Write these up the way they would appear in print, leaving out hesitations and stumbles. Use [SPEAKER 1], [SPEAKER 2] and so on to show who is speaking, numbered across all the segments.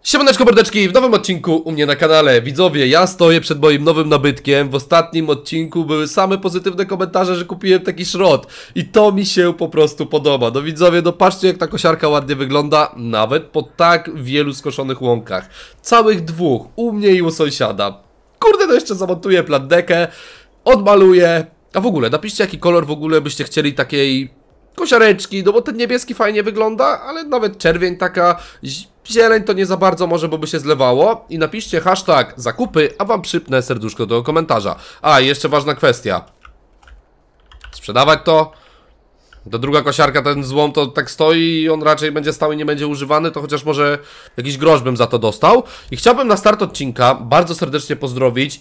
[SPEAKER 1] Siemaneczko mordeczki, w nowym odcinku u mnie na kanale. Widzowie, ja stoję przed moim nowym nabytkiem. W ostatnim odcinku były same pozytywne komentarze, że kupiłem taki szrot. I to mi się po prostu podoba. No widzowie, no patrzcie jak ta kosiarka ładnie wygląda. Nawet po tak wielu skoszonych łąkach. Całych dwóch, u mnie i u sąsiada. Kurde, no jeszcze zamontuję plandekę, odmaluję. A w ogóle, napiszcie jaki kolor w ogóle byście chcieli takiej kosiareczki. No bo ten niebieski fajnie wygląda, ale nawet czerwień taka... Zieleń to nie za bardzo może, bo by się zlewało. I napiszcie hashtag zakupy, a wam przypnę serduszko do komentarza. A, i jeszcze ważna kwestia. Sprzedawać to. To druga kosiarka, ten złom to tak stoi i on raczej będzie stał i nie będzie używany, to chociaż może jakiś grosz bym za to dostał. I chciałbym na start odcinka bardzo serdecznie pozdrowić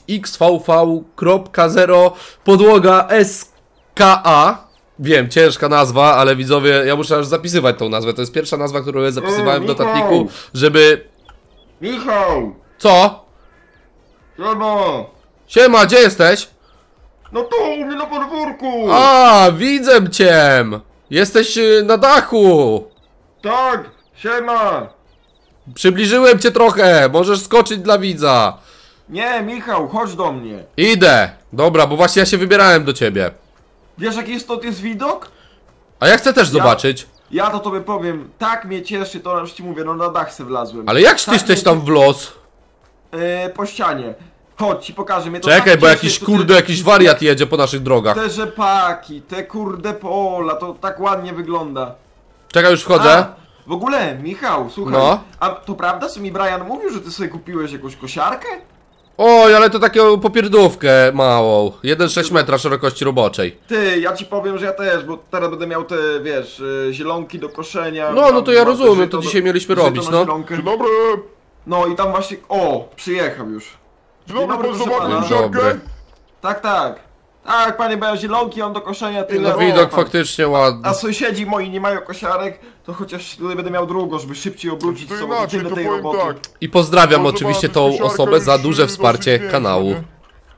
[SPEAKER 1] XVV.0 podłoga SKA. Wiem, ciężka nazwa, ale widzowie, ja muszę aż zapisywać tą nazwę. To jest pierwsza nazwa, którą ja zapisywałem w notatniku, żeby...
[SPEAKER 2] Michał!
[SPEAKER 1] Co?
[SPEAKER 2] Siema!
[SPEAKER 1] Siema, gdzie jesteś?
[SPEAKER 2] No tu, u mnie na podwórku!
[SPEAKER 1] A, widzę cię! Jesteś na dachu!
[SPEAKER 2] Tak, siema!
[SPEAKER 1] Przybliżyłem cię trochę, możesz skoczyć dla widza.
[SPEAKER 2] Nie, Michał, chodź do mnie.
[SPEAKER 1] Idę. Dobra, bo właśnie ja się wybierałem do ciebie.
[SPEAKER 2] Wiesz jaki stąd jest widok?
[SPEAKER 1] A ja chcę też zobaczyć.
[SPEAKER 2] Ja to tobie powiem, tak mnie cieszy, to już ci mówię, no na dach se wlazłem.
[SPEAKER 1] Ale jak
[SPEAKER 2] tak
[SPEAKER 1] tyś tam w los?
[SPEAKER 2] Po ścianie. Chodź, ci pokażę. Mnie to
[SPEAKER 1] Czekaj,
[SPEAKER 2] tak
[SPEAKER 1] bo
[SPEAKER 2] cieszy,
[SPEAKER 1] jakiś
[SPEAKER 2] to
[SPEAKER 1] kurde, jakiś wariat jedzie po naszych drogach.
[SPEAKER 2] Te rzepaki, te kurde pola, to tak ładnie wygląda.
[SPEAKER 1] Czekaj, już wchodzę.
[SPEAKER 2] A, w ogóle, Michał, słuchaj,
[SPEAKER 1] No.
[SPEAKER 2] a to prawda, co mi Brian mówił, że ty sobie kupiłeś jakąś kosiarkę?
[SPEAKER 1] Oj, ale to taką popierdówkę małą. 1,6 metra szerokości roboczej.
[SPEAKER 2] Ty, ja ci powiem, że ja też, bo teraz będę miał te, wiesz, zielonki do koszenia.
[SPEAKER 1] No to ja
[SPEAKER 2] mam
[SPEAKER 1] rozumiem,
[SPEAKER 2] żyto
[SPEAKER 1] to dzisiaj mieliśmy
[SPEAKER 2] żyto
[SPEAKER 1] robić,
[SPEAKER 2] na
[SPEAKER 1] no.
[SPEAKER 2] zielonkę.
[SPEAKER 3] Dzień dobry!
[SPEAKER 2] No i tam właśnie, o, przyjechał już.
[SPEAKER 3] Dzień dobry, pan
[SPEAKER 2] proszę
[SPEAKER 3] zobaczył
[SPEAKER 2] pana.
[SPEAKER 3] kosiarkę?
[SPEAKER 1] Dobry.
[SPEAKER 2] Tak, tak. Tak, panie, bo ja zielonki mam do koszenia, tyle.
[SPEAKER 1] No
[SPEAKER 2] o,
[SPEAKER 1] widok
[SPEAKER 2] pan.
[SPEAKER 1] faktycznie ładny.
[SPEAKER 2] A sąsiedzi moi nie mają kosiarek, to chociaż tutaj będę miał drugą, żeby szybciej obrócić
[SPEAKER 3] To
[SPEAKER 2] sobie
[SPEAKER 3] inaczej,
[SPEAKER 2] tyle
[SPEAKER 3] to
[SPEAKER 2] tej
[SPEAKER 3] powiem
[SPEAKER 2] roboty.
[SPEAKER 3] tak.
[SPEAKER 1] I pozdrawiam
[SPEAKER 3] Proszę
[SPEAKER 1] oczywiście
[SPEAKER 3] pana,
[SPEAKER 1] tą
[SPEAKER 3] kosiarka
[SPEAKER 1] osobę za
[SPEAKER 3] już
[SPEAKER 1] duże
[SPEAKER 3] dosyć
[SPEAKER 1] wsparcie
[SPEAKER 3] piękna,
[SPEAKER 1] kanału.
[SPEAKER 3] nie?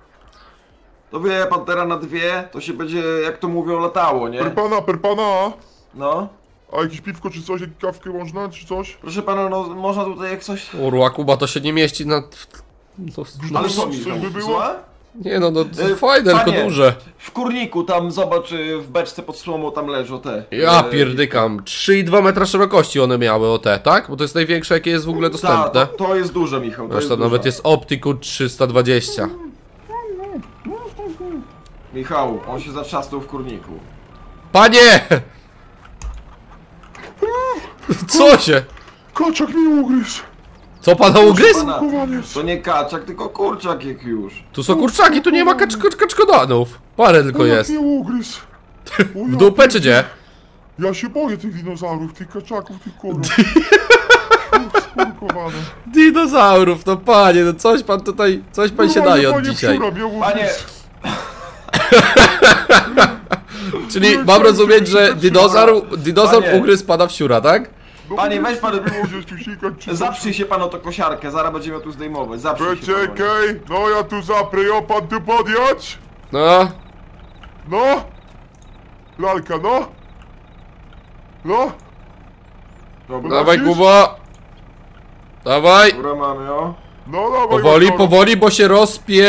[SPEAKER 2] To wie pan, teraz na dwie, to się będzie, jak to mówią, latało, nie?
[SPEAKER 3] Per pana,
[SPEAKER 2] No.
[SPEAKER 3] a jakieś piwko czy coś, jakąś kawkę można, czy coś?
[SPEAKER 2] Proszę pana, no można tutaj jak coś...
[SPEAKER 1] Urła, Kuba, to się nie mieści na... No,
[SPEAKER 2] Ale
[SPEAKER 3] coś
[SPEAKER 2] co,
[SPEAKER 3] by
[SPEAKER 2] Michał,
[SPEAKER 3] było?
[SPEAKER 2] złe?
[SPEAKER 1] nie no, fajne, tylko
[SPEAKER 2] panie,
[SPEAKER 1] duże.
[SPEAKER 2] W kurniku tam, zobacz, w beczce pod słomą tam leżą te...
[SPEAKER 1] Ja pierdykam. 3,2 metra szerokości one miały o te, tak? Bo to jest największe jakie jest w ogóle dostępne.
[SPEAKER 2] To jest duże, Michał, to
[SPEAKER 1] Zresztą
[SPEAKER 2] jest
[SPEAKER 1] nawet
[SPEAKER 2] duże.
[SPEAKER 1] jest Optiku 320.
[SPEAKER 2] Michał, on się zatrzasnął w kurniku.
[SPEAKER 1] Panie! Co się?
[SPEAKER 3] Kaczak mi ugryzł!
[SPEAKER 1] Co pana ugryzł?
[SPEAKER 2] Pana,
[SPEAKER 3] Chowaniec!
[SPEAKER 2] to nie kaczak, tylko kurczak jak już.
[SPEAKER 1] Tu są kurczaki, tu nie ma kaczkodanów. Parę tylko
[SPEAKER 3] Kaczak
[SPEAKER 1] jest.
[SPEAKER 3] mnie ugryzł! O
[SPEAKER 1] W
[SPEAKER 3] ja
[SPEAKER 1] dupę czy nie?
[SPEAKER 3] Ja się boję tych dinozaurów, tych kaczaków, tych korów. Skurkowane.
[SPEAKER 1] Dinozaurów, no panie, no coś pan tutaj, coś pan się daje od dzisiaj.
[SPEAKER 2] Panie,
[SPEAKER 1] Czyli mam rozumieć, że dinozaur
[SPEAKER 2] Panie.
[SPEAKER 1] ugryzł pana w siura, tak?
[SPEAKER 2] Panie, weź pan-
[SPEAKER 3] Zaprzyj
[SPEAKER 2] zaprzyj się pan o tą kosiarkę, zaraz będziemy ją tu zdejmować, zaprzyj się pan.
[SPEAKER 3] Czekaj, no ja tu zaprę, ja pan tu podjąć?
[SPEAKER 1] No,
[SPEAKER 3] No! Lalka, no! No!
[SPEAKER 2] Dobra,
[SPEAKER 1] dawaj
[SPEAKER 3] Lecisz?
[SPEAKER 1] Kuba. Dawaj.
[SPEAKER 2] dobra mamy ją.
[SPEAKER 3] No dawaj,
[SPEAKER 1] Powoli,
[SPEAKER 3] Matoro.
[SPEAKER 1] powoli, bo się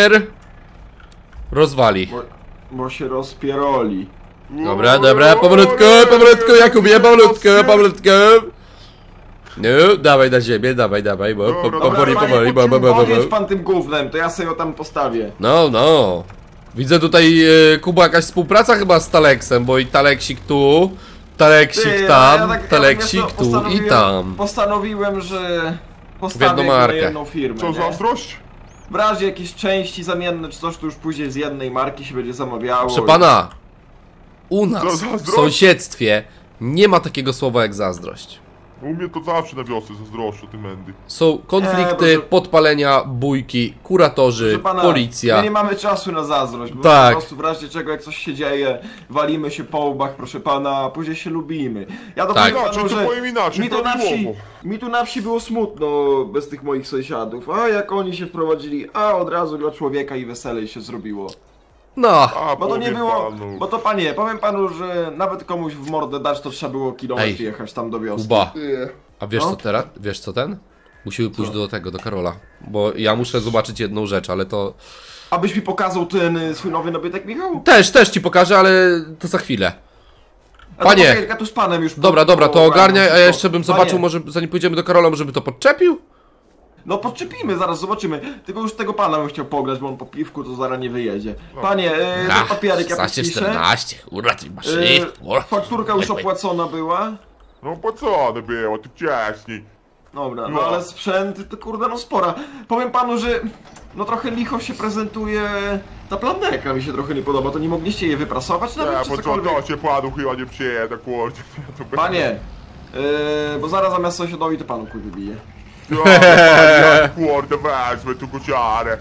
[SPEAKER 1] rozwali.
[SPEAKER 2] Bo się rozpieroli.
[SPEAKER 1] Dobra, dobra, powolutku, Jakubie, powolutku. No, dawaj na ziemię, dawaj, bo
[SPEAKER 3] Dobra,
[SPEAKER 1] powoli,
[SPEAKER 2] panie,
[SPEAKER 1] powoli,
[SPEAKER 2] podjedź pan tym gównem, to ja sobie ją tam postawię.
[SPEAKER 1] No. Widzę tutaj, Kuba, jakaś współpraca chyba z Taleksem, bo i Taleksik tu, Taleksik
[SPEAKER 2] Ty,
[SPEAKER 1] tam,
[SPEAKER 2] tak-
[SPEAKER 1] Taleksik
[SPEAKER 2] wiesz co,
[SPEAKER 1] tu i
[SPEAKER 2] postanowiłem-
[SPEAKER 1] tam.
[SPEAKER 2] Postanowiłem, że
[SPEAKER 1] W
[SPEAKER 2] postawię
[SPEAKER 1] jedną
[SPEAKER 2] na
[SPEAKER 1] markę.
[SPEAKER 2] jedną firmę,
[SPEAKER 3] Co,
[SPEAKER 2] nie?
[SPEAKER 3] zazdrość?
[SPEAKER 2] W razie jakieś części zamienne czy coś, to już później z jednej marki się będzie zamawiało.
[SPEAKER 1] Proszę pana, u nas,
[SPEAKER 3] Co,
[SPEAKER 1] w
[SPEAKER 3] zazdrość?
[SPEAKER 1] sąsiedztwie, nie ma takiego słowa jak zazdrość.
[SPEAKER 3] U mnie to zawsze na wiosnę zazdroszczę tym Mendy.
[SPEAKER 1] Są konflikty,
[SPEAKER 2] proszę-
[SPEAKER 1] podpalenia, bójki, kuratorzy,
[SPEAKER 2] Proszę pana,
[SPEAKER 1] policja.
[SPEAKER 2] my nie mamy czasu na zazdrość, bo
[SPEAKER 1] Tak.
[SPEAKER 2] po prostu w razie czego jak coś się dzieje, walimy się po łbach, proszę pana, a później się lubimy. Ja to
[SPEAKER 1] Tak.
[SPEAKER 2] powiem
[SPEAKER 3] Inaczej,
[SPEAKER 2] panu,
[SPEAKER 3] to
[SPEAKER 2] że
[SPEAKER 3] powiem inaczej,
[SPEAKER 2] mi to na wsi,
[SPEAKER 3] prawidłowo.
[SPEAKER 2] mi tu na wsi było smutno bez tych moich sąsiadów, a jak oni się wprowadzili, a od razu dla człowieka i weselej się zrobiło.
[SPEAKER 1] No,
[SPEAKER 3] A,
[SPEAKER 2] Bo to nie
[SPEAKER 3] powiem
[SPEAKER 2] było,
[SPEAKER 3] panu.
[SPEAKER 2] bo to panie, powiem panu, że nawet komuś w mordę dać to trzeba było kilometr
[SPEAKER 1] Ej,
[SPEAKER 2] jechać tam do wioski.
[SPEAKER 1] Kuba,
[SPEAKER 3] Ty.
[SPEAKER 1] a wiesz
[SPEAKER 2] No.
[SPEAKER 1] co teraz? Wiesz co ten? Musimy pójść do tego, do Karola. Bo ja muszę zobaczyć jedną rzecz, ale to...
[SPEAKER 2] Abyś mi pokazał ten swój nowy nabytek, Michał?
[SPEAKER 1] Też ci pokażę, ale to za chwilę.
[SPEAKER 2] A
[SPEAKER 1] Panie!
[SPEAKER 2] to poczekaj, ja tu z panem już
[SPEAKER 1] Dobra, to ogarniaj, a ja jeszcze bym
[SPEAKER 2] Panie,
[SPEAKER 1] zobaczył, może zanim pójdziemy do Karola, żeby to podczepił?
[SPEAKER 2] No podczepimy, zaraz zobaczymy. Tylko już tego pana bym chciał pograć, bo on po piwku to zaraz nie wyjedzie. Panie, ten papierek ja podpiszę.
[SPEAKER 1] 14, kurwa, ty masz
[SPEAKER 2] Fakturka już opłacona była.
[SPEAKER 3] No opłacone było, tu wcześniej.
[SPEAKER 2] Dobra, no
[SPEAKER 3] No.
[SPEAKER 2] ale sprzęt to kurde no spora. Powiem panu, że no trochę licho się prezentuje ta plandeka, mi się trochę nie podoba. To nie mogliście jej wyprasować nawet,
[SPEAKER 3] Nie,
[SPEAKER 2] czy
[SPEAKER 3] bo co
[SPEAKER 2] cokolwiek?
[SPEAKER 3] to się panu chyba nie przyjeda, kurde. To będzie-
[SPEAKER 2] Panie, bo zaraz zamiast sąsiadowi to panu kuj wybije.
[SPEAKER 3] Ja, panie, kurde, wezmę tu kociarę.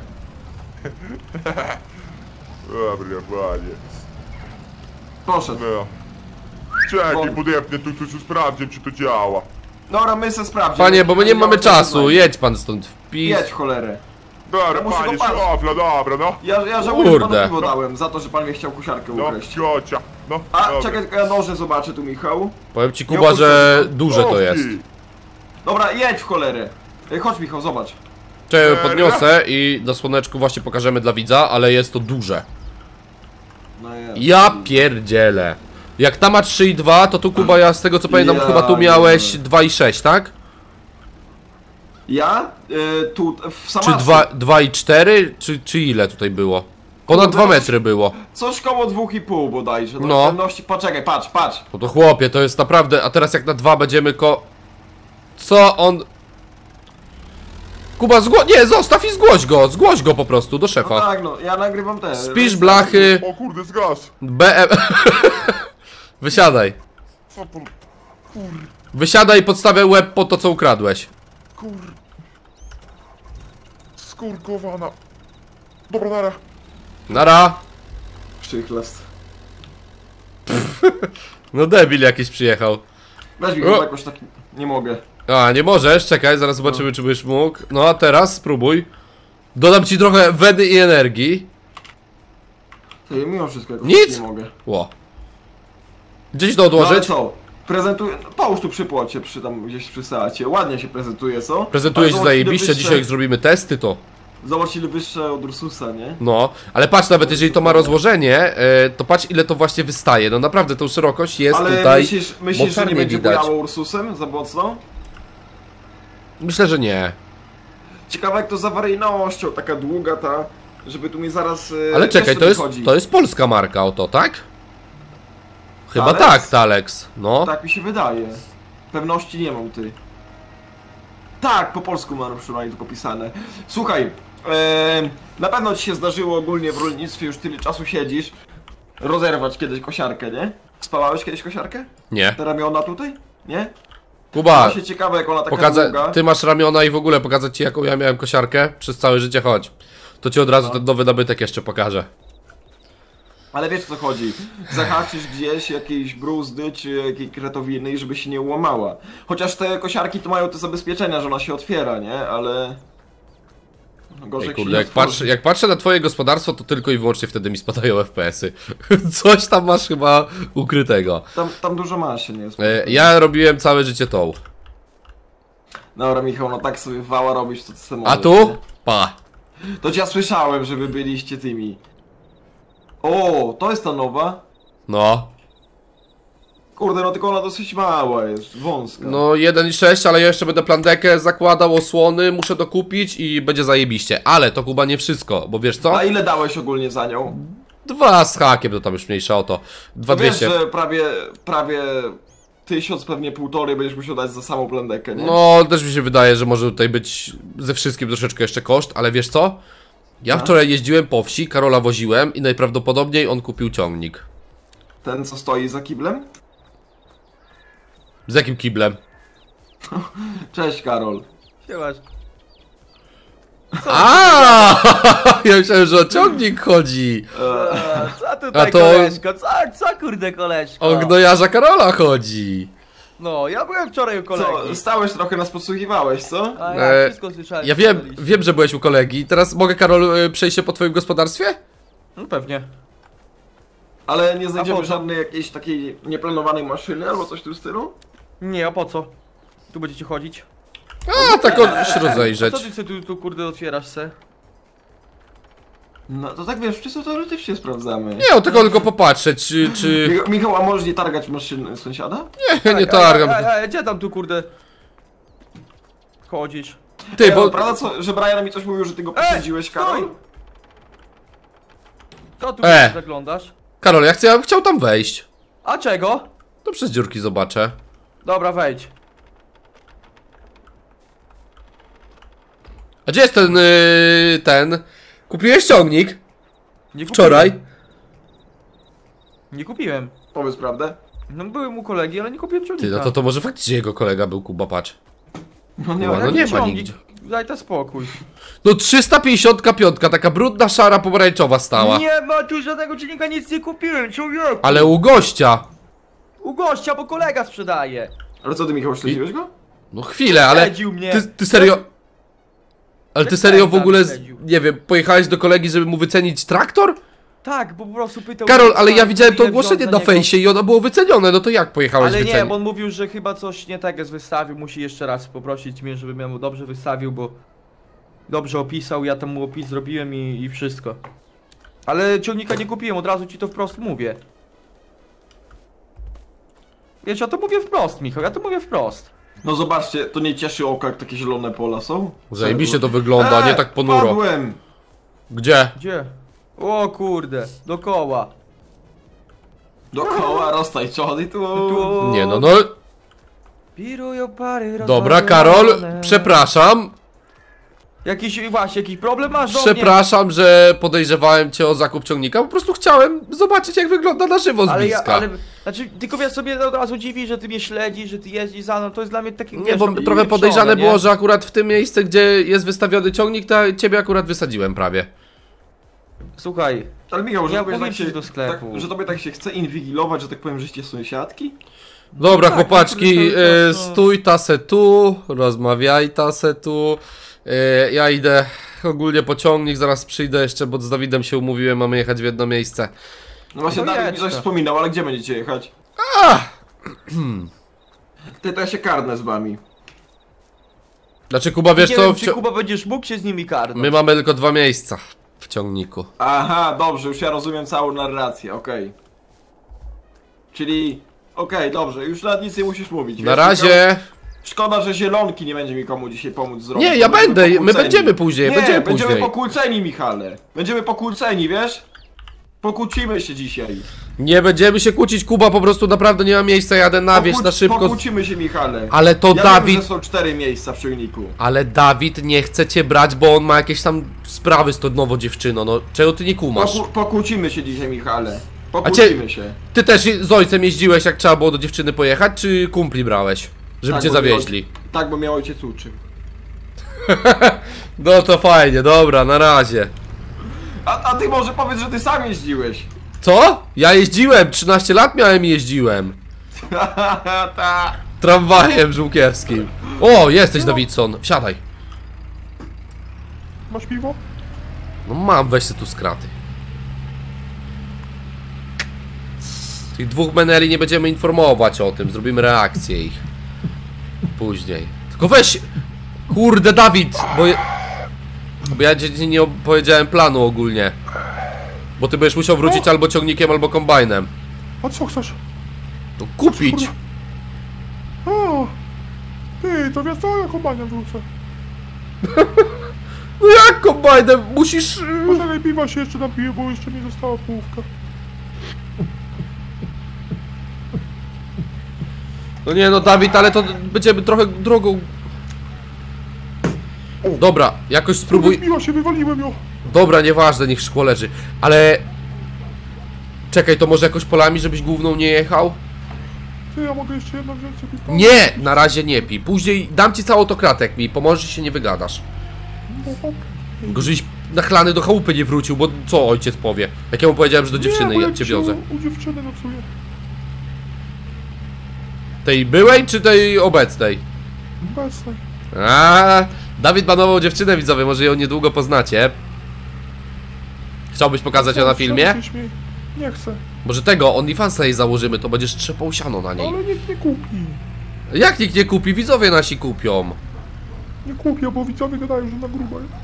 [SPEAKER 3] Dobra, panie.
[SPEAKER 2] Proszę.
[SPEAKER 3] No. Czekaj,
[SPEAKER 2] Won.
[SPEAKER 3] podepnę tu sprawdzę, czy to działa.
[SPEAKER 2] Dobra, my se sprawdzimy.
[SPEAKER 1] Panie, bo my nie mamy
[SPEAKER 2] Ja
[SPEAKER 1] czasu,
[SPEAKER 2] znajdę.
[SPEAKER 1] jedź pan stąd wpis.
[SPEAKER 2] Jedź w cholerę.
[SPEAKER 3] Dobra,
[SPEAKER 2] Ja muszę
[SPEAKER 3] panie,
[SPEAKER 2] go patrzeć.
[SPEAKER 3] szofla, dobra, no.
[SPEAKER 2] Ja żałuję, że panu
[SPEAKER 1] Kurde.
[SPEAKER 2] piwo dałem, za to, że pan mnie chciał kusiarkę
[SPEAKER 3] No,
[SPEAKER 2] ukraść.
[SPEAKER 3] ciocia, no.
[SPEAKER 2] A,
[SPEAKER 3] dobra.
[SPEAKER 2] czekaj, tylko ja noże zobaczę tu, Michał.
[SPEAKER 1] Powiem ci, Kuba, że duże to jest.
[SPEAKER 3] Owki.
[SPEAKER 2] Dobra, jedź w cholerę. Chodź, Michał, zobacz.
[SPEAKER 1] Czekaj, podniosę i do słoneczku właśnie pokażemy dla widza, ale jest to duże.
[SPEAKER 2] No jest.
[SPEAKER 1] Ja pierdzielę. Jak ta ma 3,2, to tu Kuba, ja z tego co pamiętam,
[SPEAKER 2] Ja
[SPEAKER 1] chyba tu
[SPEAKER 2] nie
[SPEAKER 1] miałeś
[SPEAKER 2] wiem.
[SPEAKER 1] 2,6, tak?
[SPEAKER 2] Ja? Tu, w
[SPEAKER 1] Czy
[SPEAKER 2] Samasku.
[SPEAKER 1] 2,4? Czy ile tutaj było? Ponad
[SPEAKER 2] Kurde,
[SPEAKER 1] 2 metry było.
[SPEAKER 2] Coś koło 2,5 bodajże.
[SPEAKER 1] No.
[SPEAKER 2] No. W pewności, poczekaj, patrz.
[SPEAKER 1] No to chłopie, to jest naprawdę, a teraz jak na 2 będziemy Co on... Kuba, nie, zostaw i zgłoś go po prostu, do
[SPEAKER 2] No
[SPEAKER 1] szefa.
[SPEAKER 2] tak, no, ja nagrywam te.
[SPEAKER 1] Spisz blachy,
[SPEAKER 3] O kurde, zgas.
[SPEAKER 1] BM... Wysiadaj.
[SPEAKER 3] Co to? Kur...
[SPEAKER 1] Wysiadaj i podstawiaj łeb po to, co ukradłeś.
[SPEAKER 3] Kur... Skurkowana. Dobra, nara.
[SPEAKER 1] Nara.
[SPEAKER 2] Sztychlast.
[SPEAKER 1] No debil jakiś przyjechał.
[SPEAKER 2] Weź mi
[SPEAKER 1] O.
[SPEAKER 2] go jakoś tak, nie mogę.
[SPEAKER 1] A, nie możesz, czekaj, zaraz zobaczymy, czy byś mógł. No a teraz spróbuj. Dodam ci trochę weny i energii.
[SPEAKER 2] Ty, mimo wszystko jakoś
[SPEAKER 1] Nic.
[SPEAKER 2] tak nie mogę.
[SPEAKER 1] Ło. Gdzieś to
[SPEAKER 2] No ale
[SPEAKER 1] odłożyć?
[SPEAKER 2] co? Prezentuje, no, połóż tu przy płocie, gdzieś przy seacie. Ładnie się prezentuje, co?
[SPEAKER 1] Prezentuje
[SPEAKER 2] Ale
[SPEAKER 1] się
[SPEAKER 2] zobacz, ile
[SPEAKER 1] zajebiście,
[SPEAKER 2] wyższe-
[SPEAKER 1] dzisiaj jak zrobimy testy, to...
[SPEAKER 2] Zobacz ile wyższe od Ursusa, nie?
[SPEAKER 1] No, ale patrz, nawet jeżeli to ma rozłożenie, to patrz ile to właśnie wystaje. No naprawdę, tą szerokość jest
[SPEAKER 2] Ale
[SPEAKER 1] tutaj
[SPEAKER 2] myślisz, że nie
[SPEAKER 1] mocarnie
[SPEAKER 2] będzie
[SPEAKER 1] widać.
[SPEAKER 2] bujało Ursusem za mocno?
[SPEAKER 1] Myślę, że nie.
[SPEAKER 2] Ciekawe jak to z awaryjnością, taka długa ta, żeby tu mi zaraz...
[SPEAKER 1] Ale
[SPEAKER 2] wiesz,
[SPEAKER 1] czekaj,
[SPEAKER 2] co
[SPEAKER 1] to
[SPEAKER 2] mi
[SPEAKER 1] jest,
[SPEAKER 2] chodzi?
[SPEAKER 1] to jest polska marka oto, tak? Chyba
[SPEAKER 2] Talex?
[SPEAKER 1] tak, Talex. No.
[SPEAKER 2] Tak mi się wydaje. Pewności nie mam, ty. Tak, po polsku mam przynajmniej to popisane. Słuchaj, na pewno ci się zdarzyło ogólnie w rolnictwie, już tyle czasu siedzisz, rozerwać kiedyś kosiarkę, nie? Spałałeś kiedyś kosiarkę?
[SPEAKER 1] Nie.
[SPEAKER 2] Te ramiona tutaj? Nie?
[SPEAKER 1] Kuba,
[SPEAKER 2] Właśnie ciekawe jak ona taka długa.
[SPEAKER 1] ty masz ramiona i w ogóle pokazać ci jaką ja miałem kosiarkę przez całe życie, chodź. To ci od razu ten nowy nabytek jeszcze pokażę.
[SPEAKER 2] Ale wiesz o co chodzi, zahaczysz gdzieś jakiejś bruzdy czy jakiej kretowiny i żeby się nie łamała. Chociaż te kosiarki to mają te zabezpieczenia, że ona się otwiera, nie? Ale... No gorzej
[SPEAKER 1] Ej,
[SPEAKER 2] jak się
[SPEAKER 1] kurde,
[SPEAKER 2] nie otworzy.
[SPEAKER 1] jak patrzę na twoje gospodarstwo, to tylko i wyłącznie wtedy mi spadają FPS-y. Coś tam masz chyba ukrytego.
[SPEAKER 2] Tam dużo ma się, nie jest.
[SPEAKER 1] Ja robiłem całe życie tą.
[SPEAKER 2] Dobra Michał, no tak sobie wała robisz to co ty
[SPEAKER 1] A
[SPEAKER 2] możesz,
[SPEAKER 1] tu?
[SPEAKER 2] nie?
[SPEAKER 1] Pa.
[SPEAKER 2] To ja słyszałem, że wy byliście tymi. O, to jest ta nowa?
[SPEAKER 1] No.
[SPEAKER 2] Kurde, no tylko ona dosyć mała jest, wąska.
[SPEAKER 1] No 1,6, ale ja jeszcze będę plandekę zakładał, osłony muszę dokupić i będzie zajebiście. Ale to Kuba nie wszystko, bo wiesz co?
[SPEAKER 2] A ile dałeś ogólnie za nią?
[SPEAKER 1] 2 z hakiem, to tam już mniejsza o to.
[SPEAKER 2] To wiesz,
[SPEAKER 1] 2200.
[SPEAKER 2] że prawie 1000, pewnie 1,5 będziesz musiał dać za samą plandekę, nie?
[SPEAKER 1] No, też mi się wydaje, że może tutaj być ze wszystkim troszeczkę jeszcze koszt, ale wiesz co? Ja wczoraj jeździłem po wsi, Karola woziłem i najprawdopodobniej on kupił ciągnik.
[SPEAKER 2] Ten co stoi za kiblem?
[SPEAKER 1] Z jakim kiblem?
[SPEAKER 2] Cześć Karol.
[SPEAKER 4] Siemasz.
[SPEAKER 1] A, ja myślałem, że o ciągnik chodzi.
[SPEAKER 4] Co tutaj
[SPEAKER 1] A to-
[SPEAKER 4] koleżko? Co kurde koleżko?
[SPEAKER 1] O gnojarza Karola chodzi.
[SPEAKER 4] No, ja byłem wczoraj u kolegi.
[SPEAKER 2] Co, stałeś trochę, nas podsłuchiwałeś, co?
[SPEAKER 4] A ja
[SPEAKER 1] E,
[SPEAKER 4] wszystko słyszałem.
[SPEAKER 1] Ja
[SPEAKER 4] co
[SPEAKER 1] wiem,
[SPEAKER 4] robiliście.
[SPEAKER 1] wiem, że byłeś u kolegi. Teraz mogę, Karol, przejść się po twoim gospodarstwie?
[SPEAKER 4] No pewnie.
[SPEAKER 2] Ale nie
[SPEAKER 4] A
[SPEAKER 2] znajdziemy
[SPEAKER 4] po co?
[SPEAKER 2] żadnej jakiejś takiej nieplanowanej maszyny albo coś w tym stylu?
[SPEAKER 4] Nie, a po co? Tu będziecie chodzić?
[SPEAKER 1] A, tak się rozejrzeć.
[SPEAKER 4] Co ty sobie tu kurde otwierasz se?
[SPEAKER 2] No to tak wiesz, czysto teoretycznie sprawdzamy.
[SPEAKER 1] Nie, o tylko popatrzeć, czy...
[SPEAKER 2] Michał, a możesz nie targać maszyny sąsiada?
[SPEAKER 1] Nie targam.
[SPEAKER 4] Gdzie tam tu kurde chodzisz?
[SPEAKER 1] Ty, bo...
[SPEAKER 2] Prawda, że Brian mi coś mówił, że ty go posądziłeś, Karol?
[SPEAKER 4] stój! Co tu zaglądasz?
[SPEAKER 1] Karol, ja chciał tam wejść.
[SPEAKER 4] A czego?
[SPEAKER 1] To przez dziurki zobaczę.
[SPEAKER 4] Dobra, wejdź.
[SPEAKER 1] A gdzie jest ten... Kupiłeś ciągnik?
[SPEAKER 4] Nie kupiłem.
[SPEAKER 1] Wczoraj?
[SPEAKER 4] Nie kupiłem.
[SPEAKER 2] Powiedz prawdę.
[SPEAKER 4] No byłem u kolegi, ale nie kupiłem
[SPEAKER 1] Ty,
[SPEAKER 4] ciągnika.
[SPEAKER 1] no to może faktycznie jego kolega był, Kuba, patrz.
[SPEAKER 2] No nie
[SPEAKER 1] No,
[SPEAKER 2] ma.
[SPEAKER 1] no nie ma
[SPEAKER 4] ciągnik?
[SPEAKER 1] nigdzie.
[SPEAKER 4] Daj to spokój.
[SPEAKER 1] No 355, taka brudna, szara, pomarańczowa stała.
[SPEAKER 4] Nie ma tu żadnego ciągnika, nic nie kupiłem, człowieku.
[SPEAKER 1] Ale u gościa.
[SPEAKER 4] U gościa, bo kolega sprzedaje.
[SPEAKER 2] Ale co ty, Michał, śledziłeś go?
[SPEAKER 1] No chwilę, ale...
[SPEAKER 4] Śledził mnie.
[SPEAKER 1] Ty serio... Ale ty serio w ogóle,
[SPEAKER 4] śledził.
[SPEAKER 1] nie wiem, pojechałeś do kolegi, żeby mu wycenić traktor?
[SPEAKER 4] Tak, bo po prostu pytał...
[SPEAKER 1] Karol,
[SPEAKER 4] mnie,
[SPEAKER 1] ale ja widziałem to
[SPEAKER 4] ile wziąć
[SPEAKER 1] ogłoszenie
[SPEAKER 4] za
[SPEAKER 1] na
[SPEAKER 4] niego.
[SPEAKER 1] fejsie i ono było wycenione, no to jak pojechałeś
[SPEAKER 4] Ale nie,
[SPEAKER 1] wycenić?
[SPEAKER 4] bo on mówił, że chyba coś nie tak jest wystawił, musi jeszcze raz poprosić mnie, żebym ja mu dobrze wystawił, bo dobrze opisał, ja tam mu opis zrobiłem i wszystko. Ale ciągnika nie kupiłem, od razu ci to wprost mówię. Wiesz, ja to mówię wprost, Michał, ja to mówię wprost.
[SPEAKER 2] No zobaczcie, to nie cieszy oka, jak takie zielone pola są?
[SPEAKER 1] Zajebiście to wygląda, nie tak ponuro.
[SPEAKER 2] Padłem!
[SPEAKER 1] Gdzie?
[SPEAKER 4] Gdzie? O kurde, dookoła.
[SPEAKER 2] Dookoła roztańczony tu.
[SPEAKER 4] Tu...
[SPEAKER 1] Nie no, no...
[SPEAKER 4] Pirują pary
[SPEAKER 1] Dobra,
[SPEAKER 4] rozwalone.
[SPEAKER 1] Karol, przepraszam.
[SPEAKER 4] Jakiś problem masz do mnie?
[SPEAKER 1] Przepraszam, że podejrzewałem cię o zakup ciągnika, po prostu chciałem zobaczyć, jak wygląda na żywo z
[SPEAKER 4] Ale ja,
[SPEAKER 1] bliska.
[SPEAKER 4] ale, znaczy, tylko ja sobie od razu dziwi, że ty mnie śledzisz, że ty jeździsz za mną, to jest dla mnie takie,
[SPEAKER 1] Nie,
[SPEAKER 4] wiesz,
[SPEAKER 1] bo
[SPEAKER 4] robienie
[SPEAKER 1] trochę
[SPEAKER 4] pieprzone,
[SPEAKER 1] podejrzane
[SPEAKER 4] nie?
[SPEAKER 1] było, że akurat w tym miejsce, gdzie jest wystawiony ciągnik, to ciebie akurat wysadziłem prawie.
[SPEAKER 4] Słuchaj,
[SPEAKER 2] Ale Michał, że
[SPEAKER 4] Ja
[SPEAKER 2] tobie
[SPEAKER 4] powiem
[SPEAKER 2] tak
[SPEAKER 4] ci
[SPEAKER 2] się,
[SPEAKER 4] do sklepu.
[SPEAKER 2] że tobie tak się chce inwigilować, że tak powiem, żeście sąsiadki?
[SPEAKER 1] Dobra,
[SPEAKER 4] tak,
[SPEAKER 1] chłopaczki,
[SPEAKER 4] cały czas, no.
[SPEAKER 1] stój tase tu, rozmawiaj tase tu. Ja idę ogólnie po ciągnik, zaraz przyjdę jeszcze, bo z Dawidem się umówiłem, mamy jechać w jedno miejsce.
[SPEAKER 2] No właśnie,
[SPEAKER 4] No
[SPEAKER 2] Dawid mi
[SPEAKER 4] jedź
[SPEAKER 2] coś
[SPEAKER 4] to.
[SPEAKER 2] wspominał, ale gdzie będziecie jechać? Ty, to ja się karnę z wami.
[SPEAKER 1] Znaczy, Kuba, wiesz
[SPEAKER 4] nie
[SPEAKER 1] co?
[SPEAKER 4] wiem, czy Kuba będziesz mógł się z nimi karnąć.
[SPEAKER 1] My mamy tylko 2 miejsca w ciągniku.
[SPEAKER 2] Aha, dobrze, już ja rozumiem całą narrację, okej. Czyli, okej, dobrze, już nawet nic nie musisz mówić.
[SPEAKER 1] Na
[SPEAKER 2] wiesz,
[SPEAKER 1] razie...
[SPEAKER 2] Michał? Szkoda, że zielonki nie będzie mi komu dzisiaj pomóc zrobić.
[SPEAKER 1] Nie, ja
[SPEAKER 2] bo będziemy
[SPEAKER 1] będę, my
[SPEAKER 2] pokłóceni.
[SPEAKER 1] będziemy później,
[SPEAKER 2] Nie,
[SPEAKER 1] będziemy
[SPEAKER 2] będziemy
[SPEAKER 1] później.
[SPEAKER 2] pokłóceni, Michale. Będziemy pokłóceni, wiesz? Pokłócimy się dzisiaj.
[SPEAKER 1] Nie będziemy się kłócić, Kuba, po prostu naprawdę nie ma miejsca, jadę na wieś na szybko.
[SPEAKER 2] Pokłócimy się, Michale.
[SPEAKER 1] Ale to
[SPEAKER 2] Ja
[SPEAKER 1] Dawid...
[SPEAKER 2] wiem, że są 4 miejsca w ciągniku.
[SPEAKER 1] Ale Dawid nie chce cię brać, bo on ma jakieś tam sprawy z tą nową dziewczyną, no czego ty nie kumasz?
[SPEAKER 2] Pokłócimy się dzisiaj, Michale. Pokłócimy się.
[SPEAKER 1] Ty też z ojcem jeździłeś, jak trzeba było do dziewczyny pojechać, czy kumpli brałeś? Żeby
[SPEAKER 2] Tak,
[SPEAKER 1] cię
[SPEAKER 2] bo
[SPEAKER 1] zawieźli.
[SPEAKER 2] Tak, bo miał ojciec uczy.
[SPEAKER 1] No to fajnie, dobra, na razie.
[SPEAKER 2] A ty może powiedz, że ty sam jeździłeś.
[SPEAKER 1] Co? Ja jeździłem, 13 lat miałem i jeździłem.
[SPEAKER 2] Tak.
[SPEAKER 1] Tramwajem żółkiewskim. O, jesteś Dawidson, wsiadaj.
[SPEAKER 3] Masz piwo?
[SPEAKER 1] No mam, weź se tu skraty. Tych 2 meneli nie będziemy informować o tym, zrobimy reakcję ich. Później. Tylko weź... Kurde, Dawid, bo ja ci nie powiedziałem planu ogólnie. Bo ty będziesz musiał wrócić albo ciągnikiem, albo kombajnem.
[SPEAKER 3] A co chcesz?
[SPEAKER 1] No kupić.
[SPEAKER 3] A, ty, to wiesz co, ja kombajnem wrócę.
[SPEAKER 1] No jak kombajnem? Musisz...
[SPEAKER 3] Poczekaj, piwa się jeszcze napiję, bo jeszcze mi została połówka.
[SPEAKER 1] No nie no, Dawid, ale to będziemy trochę drogą. Dobra, jakoś spróbuj...
[SPEAKER 3] Piwa się wywaliłem ją.
[SPEAKER 1] Dobra, nieważne, niech szkło leży. Ale... Czekaj, to może jakoś polami, żebyś główną nie jechał?
[SPEAKER 3] Ty, ja mogę jeszcze jedną wziąć sobie piwo?
[SPEAKER 1] Nie, na razie nie pij. Później dam ci całą autokratę, jak mi pomożesz i się nie wygadasz.
[SPEAKER 3] No,
[SPEAKER 1] Tylko żebyś nachlany do chałupy nie wrócił, bo co ojciec powie? Jak ja mu powiedziałem, że do dziewczyny
[SPEAKER 3] nie, bo
[SPEAKER 1] ja
[SPEAKER 3] jak
[SPEAKER 1] cię
[SPEAKER 3] się
[SPEAKER 1] wiozę.
[SPEAKER 3] U dziewczyny nocuję.
[SPEAKER 1] Tej byłej czy tej obecnej?
[SPEAKER 3] Obecnej.
[SPEAKER 1] Dawid ma nową dziewczynę, widzowie, może ją niedługo poznacie. Chciałbyś pokazać ją na filmie?
[SPEAKER 3] Nie chcę.
[SPEAKER 1] Może tego, OnlyFansa jej założymy, to będziesz trzepał siano na niej.
[SPEAKER 3] Ale nikt nie kupi.
[SPEAKER 1] Jak nikt nie kupi? Widzowie nasi kupią.
[SPEAKER 3] Nie kupię, bo widzowie gadają, że na grubo jest.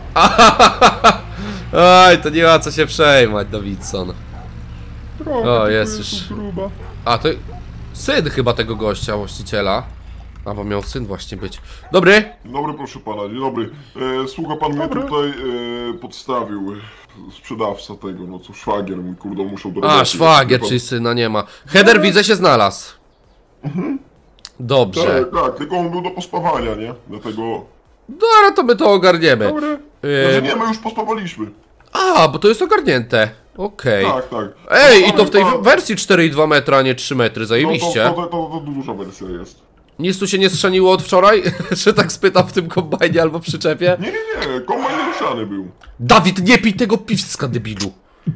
[SPEAKER 1] Oj, to nie ma co się przejmować, Davidson.
[SPEAKER 3] Trochę
[SPEAKER 1] O,
[SPEAKER 3] tylko
[SPEAKER 1] jest
[SPEAKER 3] tu
[SPEAKER 1] już.
[SPEAKER 3] gruba.
[SPEAKER 1] A, to syn chyba tego gościa, właściciela. A, bo miał syn właśnie być. Dobry?
[SPEAKER 5] Dzień dobry, proszę pana, dzień dobry. Słucha pan mnie
[SPEAKER 3] Dobry.
[SPEAKER 5] tutaj podstawił sprzedawca tego, no co szwagier mój, kurde, muszą do
[SPEAKER 1] A,
[SPEAKER 5] roboty.
[SPEAKER 1] szwagier,
[SPEAKER 5] Wie
[SPEAKER 1] czyli syna nie ma. Header widzę się znalazł. Dobrze.
[SPEAKER 5] Tak, tak, tylko on był do pospawania, nie? Dlatego...
[SPEAKER 1] No, ale to my to ogarniemy.
[SPEAKER 3] Dobry.
[SPEAKER 5] Znaczy nie, my już pospawaliśmy.
[SPEAKER 1] A, bo to jest ogarnięte. Okej.
[SPEAKER 5] Tak, tak.
[SPEAKER 1] Ej,
[SPEAKER 5] No,
[SPEAKER 1] i to w tej
[SPEAKER 5] ale-
[SPEAKER 1] wersji 4,2 metra, a nie 3 metry,
[SPEAKER 5] no,
[SPEAKER 1] zajebiście.
[SPEAKER 5] to duża wersja jest.
[SPEAKER 1] Nic tu się nie strzeniło od wczoraj? Że tak spytam w tym kombajnie albo przyczepie?
[SPEAKER 5] Nie, kombajn ruszany był.
[SPEAKER 1] Dawid, nie pij tego piwska, debilu.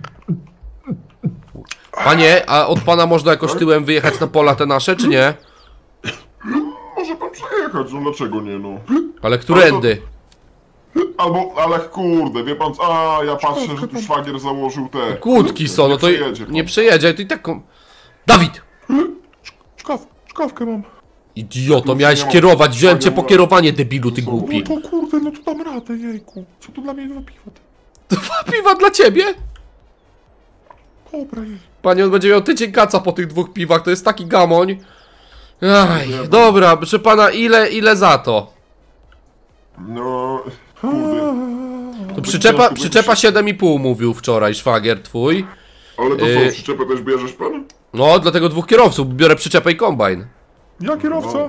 [SPEAKER 1] Panie, a od pana można jakoś tyłem wyjechać na pola te nasze, czy nie?
[SPEAKER 5] Może pan przejechać, no dlaczego nie, no.
[SPEAKER 1] Ale którędy?
[SPEAKER 5] Albo, ale kurde, wie pan, ja patrzę, że tu szwagier założył te...
[SPEAKER 1] Kłódki są, no to
[SPEAKER 5] przejedzie pan.
[SPEAKER 1] nie przejedzie, to i tak... Dawid!
[SPEAKER 3] Czkawkę mam.
[SPEAKER 1] Idioto, miałeś
[SPEAKER 5] nie ma-
[SPEAKER 1] kierować, wziąłem cię
[SPEAKER 5] nie
[SPEAKER 1] po
[SPEAKER 5] ma-
[SPEAKER 1] kierowanie, debilu, ty
[SPEAKER 5] są-
[SPEAKER 1] głupi.
[SPEAKER 3] No to kurde, no to dam radę, jejku. Co to dla mnie 2 piwa?
[SPEAKER 1] Dwa piwa dla ciebie?
[SPEAKER 3] Dobra, jest.
[SPEAKER 1] Panie, on będzie miał tydzień kaca po tych 2 piwach, to jest taki gamoń. Aj, dobra, proszę pana, ile za to?
[SPEAKER 5] No, kurde.
[SPEAKER 1] To przyczepa 7,5 mówił wczoraj szwagier twój.
[SPEAKER 5] Ale to co, przyczepę też bierzesz pan?
[SPEAKER 1] No, dlatego 2 kierowców, biorę przyczepę i kombajn.
[SPEAKER 3] Ja kierowca.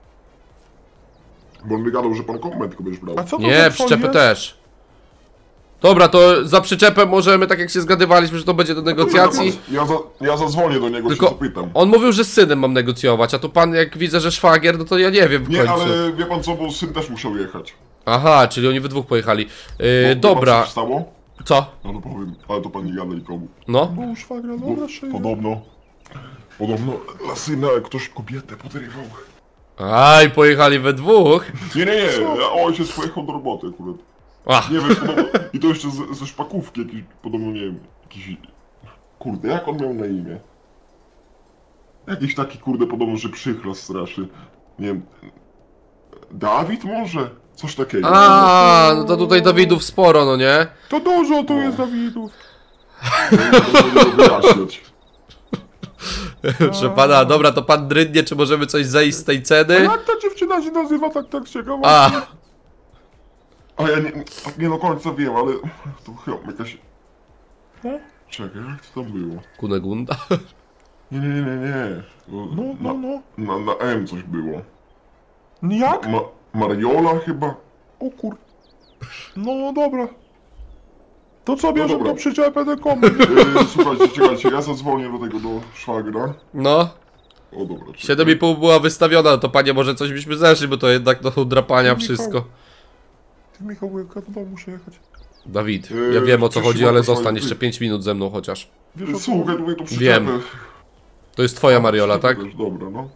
[SPEAKER 5] Bo on mi gadał, że pan kombajn tylko będziesz brał.
[SPEAKER 3] A co to
[SPEAKER 1] Nie,
[SPEAKER 3] za
[SPEAKER 1] przyczepę
[SPEAKER 3] jest?
[SPEAKER 1] też. Dobra, to za przyczepę możemy, tak jak się zgadywaliśmy, że to będzie do negocjacji.
[SPEAKER 5] Ja zadzwonię do niego,
[SPEAKER 1] Tylko
[SPEAKER 5] się zapytam.
[SPEAKER 1] on mówił, że z synem mam negocjować, a to pan jak widzę, że szwagier, no to ja nie wiem w
[SPEAKER 5] Nie,
[SPEAKER 1] końcu.
[SPEAKER 5] ale wie pan co, bo syn też musiał jechać.
[SPEAKER 1] Aha, czyli oni we 2 pojechali.
[SPEAKER 5] Wie pan,
[SPEAKER 1] Dobra,
[SPEAKER 5] co się stało?
[SPEAKER 1] co?
[SPEAKER 5] No to powiem, ale to pan nie gada nikomu.
[SPEAKER 1] No?
[SPEAKER 3] Bo szwagra,
[SPEAKER 5] Bo
[SPEAKER 3] dobra, szyja.
[SPEAKER 5] podobno dla syna ktoś kobietę podrywał.
[SPEAKER 1] Aj, pojechali we 2.
[SPEAKER 5] Nie, ojciec pojechał do roboty akurat.
[SPEAKER 1] Ach,
[SPEAKER 5] Nie wiem, podobno, i to jeszcze ze szpakówki jakiś, podobno nie wiem, jakiś... Kurde, jak on miał na imię? Jakiś taki kurde podobno, że przychlas straszy. Nie wiem... Dawid może? Coś takiego.
[SPEAKER 1] a, no to tutaj Dawidów sporo, no nie?
[SPEAKER 3] To dużo tu jest Dawidów.
[SPEAKER 5] Nie mogę wyjaśniać.
[SPEAKER 1] Proszę pana, dobra, to pan drydnie, czy możemy coś zejść z tej
[SPEAKER 3] A
[SPEAKER 1] ceny?
[SPEAKER 3] jak ta dziewczyna się nazywa, tak ciekawa?
[SPEAKER 1] A,
[SPEAKER 5] A ja nie do końca wiem, ale to chyba jakaś...
[SPEAKER 3] No?
[SPEAKER 5] Czekaj, jak to tam było?
[SPEAKER 1] Kunegunda?
[SPEAKER 5] Nie.
[SPEAKER 3] No.
[SPEAKER 5] Na M coś było.
[SPEAKER 3] Jak?
[SPEAKER 5] Mariola chyba?
[SPEAKER 3] O kur... No dobra. To co bierze
[SPEAKER 5] dobra.
[SPEAKER 3] to przyczepę do kombajn?
[SPEAKER 5] Słuchajcie, czekajcie, ja zadzwonię do tego, do szwagra.
[SPEAKER 1] No,
[SPEAKER 5] O dobra, czekaj.
[SPEAKER 1] 7,5 była wystawiona, no to panie może coś byśmy zeszli, bo to jednak do drapania wszystko.
[SPEAKER 3] Ty Michał, ja chyba muszę jechać.
[SPEAKER 1] Dawid, ja wiem o co
[SPEAKER 5] czy
[SPEAKER 1] chodzi,
[SPEAKER 5] się
[SPEAKER 1] ale
[SPEAKER 5] mogę
[SPEAKER 1] zostań
[SPEAKER 5] fajnie-
[SPEAKER 1] jeszcze 5 minut ze mną chociaż.
[SPEAKER 3] Wiesz o co?
[SPEAKER 5] Słuchaj, tutaj to przyczepę.
[SPEAKER 1] Wiem. To jest twoja Mariola, tak?
[SPEAKER 5] Też, dobra, no.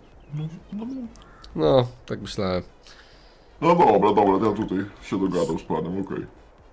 [SPEAKER 1] No, tak myślałem.
[SPEAKER 5] No dobra, ja tutaj się dogadał z panem, okej.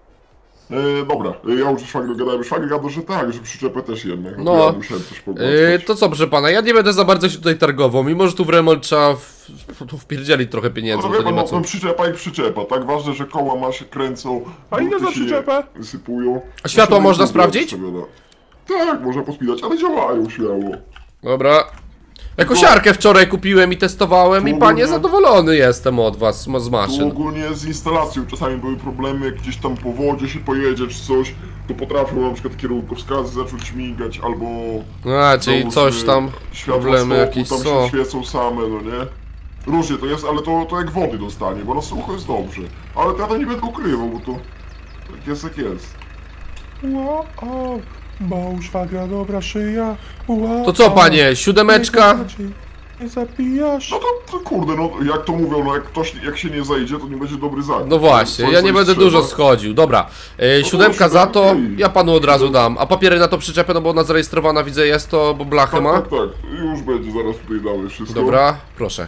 [SPEAKER 5] Dobra, ja już szwagier gadałem, szwagier gadał, że tak, że przyczepę też jednak.
[SPEAKER 1] No.
[SPEAKER 5] Ja musiałem coś pogłaskać.
[SPEAKER 1] To co, proszę pana, ja nie będę za bardzo się tutaj targował, mimo że tu w remont trzeba tu wpierdzielić trochę pieniędzy,
[SPEAKER 5] No
[SPEAKER 1] bo
[SPEAKER 5] wie
[SPEAKER 1] to nie
[SPEAKER 5] pan,
[SPEAKER 1] ma co.
[SPEAKER 5] no przyczepa i przyczepa, tak? Ważne, że koła ma się kręcą.
[SPEAKER 3] A ile
[SPEAKER 5] buty
[SPEAKER 3] za
[SPEAKER 5] się
[SPEAKER 3] przyczepę?
[SPEAKER 5] nie sypują.
[SPEAKER 1] A światła
[SPEAKER 5] Znaczy,
[SPEAKER 1] można
[SPEAKER 5] no,
[SPEAKER 1] sprawdzić?
[SPEAKER 5] ustawione. Tak, można pospinać, ale działają śmiało.
[SPEAKER 1] Dobra. Kosiarkę wczoraj kupiłem i testowałem i
[SPEAKER 5] Tu
[SPEAKER 1] panie
[SPEAKER 5] ogólnie-
[SPEAKER 1] zadowolony jestem od was, z
[SPEAKER 5] Tu
[SPEAKER 1] maszyn.
[SPEAKER 5] ogólnie z instalacją czasami były problemy, jak gdzieś tam po wodzie się pojedzie czy coś, to potrafią na przykład kierunkowskazy zacząć migać, albo...
[SPEAKER 1] A, czyli
[SPEAKER 5] załóżmy,
[SPEAKER 1] coś tam,
[SPEAKER 5] światła
[SPEAKER 1] problemy
[SPEAKER 5] stopu
[SPEAKER 1] jakieś
[SPEAKER 5] tam
[SPEAKER 1] są.
[SPEAKER 5] się świecą same, no nie? Różnie to jest, ale to jak wody dostanie, bo na sucho jest dobrze. Ale to ja to nie będę ukrywał, bo to... Tak jest jak jest.
[SPEAKER 3] Wow, bo szwagra, dobra szyja. Wow,
[SPEAKER 1] To co panie, 7?
[SPEAKER 3] Nie zapijasz.
[SPEAKER 5] No to kurde, no jak to mówią, no jak się nie zajdzie, to nie będzie dobry zakup.
[SPEAKER 1] No właśnie,
[SPEAKER 5] Coś
[SPEAKER 1] ja nie będę
[SPEAKER 5] trzeba.
[SPEAKER 1] dużo schodził. Dobra, 7
[SPEAKER 5] to
[SPEAKER 1] za to,
[SPEAKER 5] okej.
[SPEAKER 1] ja panu od razu dam. A papiery na to przyczepę, no bo ona zarejestrowana widzę jest to, bo blachy
[SPEAKER 5] Tak,
[SPEAKER 1] ma.
[SPEAKER 5] tak, już będzie, zaraz tutaj damy wszystko.
[SPEAKER 1] Dobra, proszę.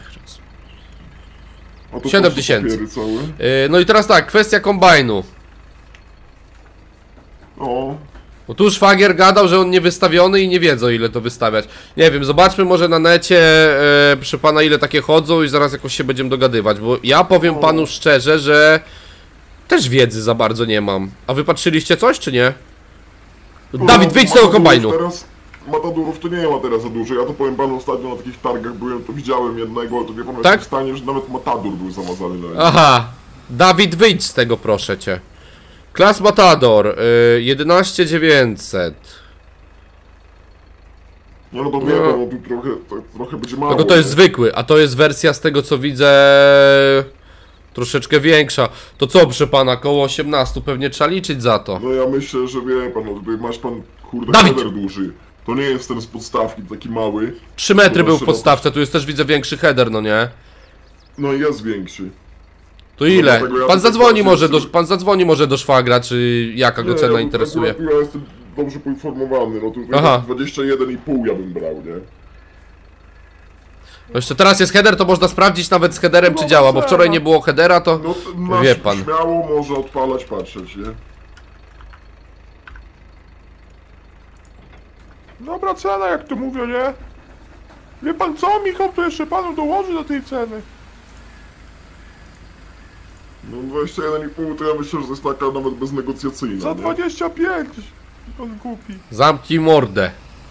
[SPEAKER 5] A to
[SPEAKER 1] 7
[SPEAKER 5] po co
[SPEAKER 1] 000.
[SPEAKER 5] papiery całe?
[SPEAKER 1] No i teraz tak, kwestia kombajnu.
[SPEAKER 5] O,
[SPEAKER 1] Bo tu szwagier gadał, że on nie wystawiony i nie wiedzą ile to wystawiać. Nie wiem, zobaczmy może na necie, proszę pana, ile takie chodzą i zaraz jakoś się będziemy dogadywać, bo ja powiem panu szczerze, że też wiedzy za bardzo nie mam. A wy patrzyliście coś, czy nie? Dawid, wyjdź z tego kombajnu!
[SPEAKER 5] Teraz matadurów to nie ma teraz za dużo. Ja to powiem panu, ostatnio na takich targach byłem, to widziałem jednego, ale to wie pan,
[SPEAKER 1] Tak?
[SPEAKER 5] w stanie, że nawet matadur był zamazany na nim.
[SPEAKER 1] Aha, Dawid, wyjdź z tego, proszę cię. Klas Matador, 11900.
[SPEAKER 5] Nie no to wie pan, no, tu trochę będzie mało.
[SPEAKER 1] Tylko to jest
[SPEAKER 5] nie?
[SPEAKER 1] zwykły, a to jest wersja z tego co widzę troszeczkę większa. To co, proszę pana, koło 18 pewnie trzeba liczyć za to.
[SPEAKER 5] No ja myślę, że wie pan, no tutaj masz pan, kurde,
[SPEAKER 1] Dawid!
[SPEAKER 5] header duży. To nie jest ten z podstawki, taki mały.
[SPEAKER 1] 3 metry
[SPEAKER 5] To
[SPEAKER 1] był w
[SPEAKER 5] szerokość.
[SPEAKER 1] podstawce, tu jest też widzę większy header, no nie?
[SPEAKER 5] No i jest większy.
[SPEAKER 1] To ile?
[SPEAKER 5] dlatego ja
[SPEAKER 1] Pan
[SPEAKER 5] tutaj
[SPEAKER 1] zadzwoni
[SPEAKER 5] patrzę,
[SPEAKER 1] może do,
[SPEAKER 5] że-
[SPEAKER 1] pan zadzwoni może do szwagra, czy jaka go
[SPEAKER 5] Nie,
[SPEAKER 1] cena
[SPEAKER 5] ja
[SPEAKER 1] interesuje.
[SPEAKER 5] akurat ja jestem dobrze poinformowany, no tu
[SPEAKER 1] Aha.
[SPEAKER 5] 21,5 ja bym brał, nie?
[SPEAKER 1] No jeszcze teraz jest header, to można sprawdzić nawet z headerem czy działa, bo wczoraj nie było headera, to
[SPEAKER 5] No to
[SPEAKER 1] wie pan.
[SPEAKER 5] śmiało może odpalać, patrzeć, nie?
[SPEAKER 3] Dobra cena, jak to mówią, nie? Wie pan co, Michał, to jeszcze panu dołoży do tej ceny.
[SPEAKER 5] No 21,5 to ja myślę, że to jest taka nawet beznegocjacyjna,
[SPEAKER 3] Za
[SPEAKER 5] nie?
[SPEAKER 3] 25. On kupi.
[SPEAKER 1] zamknij mordę.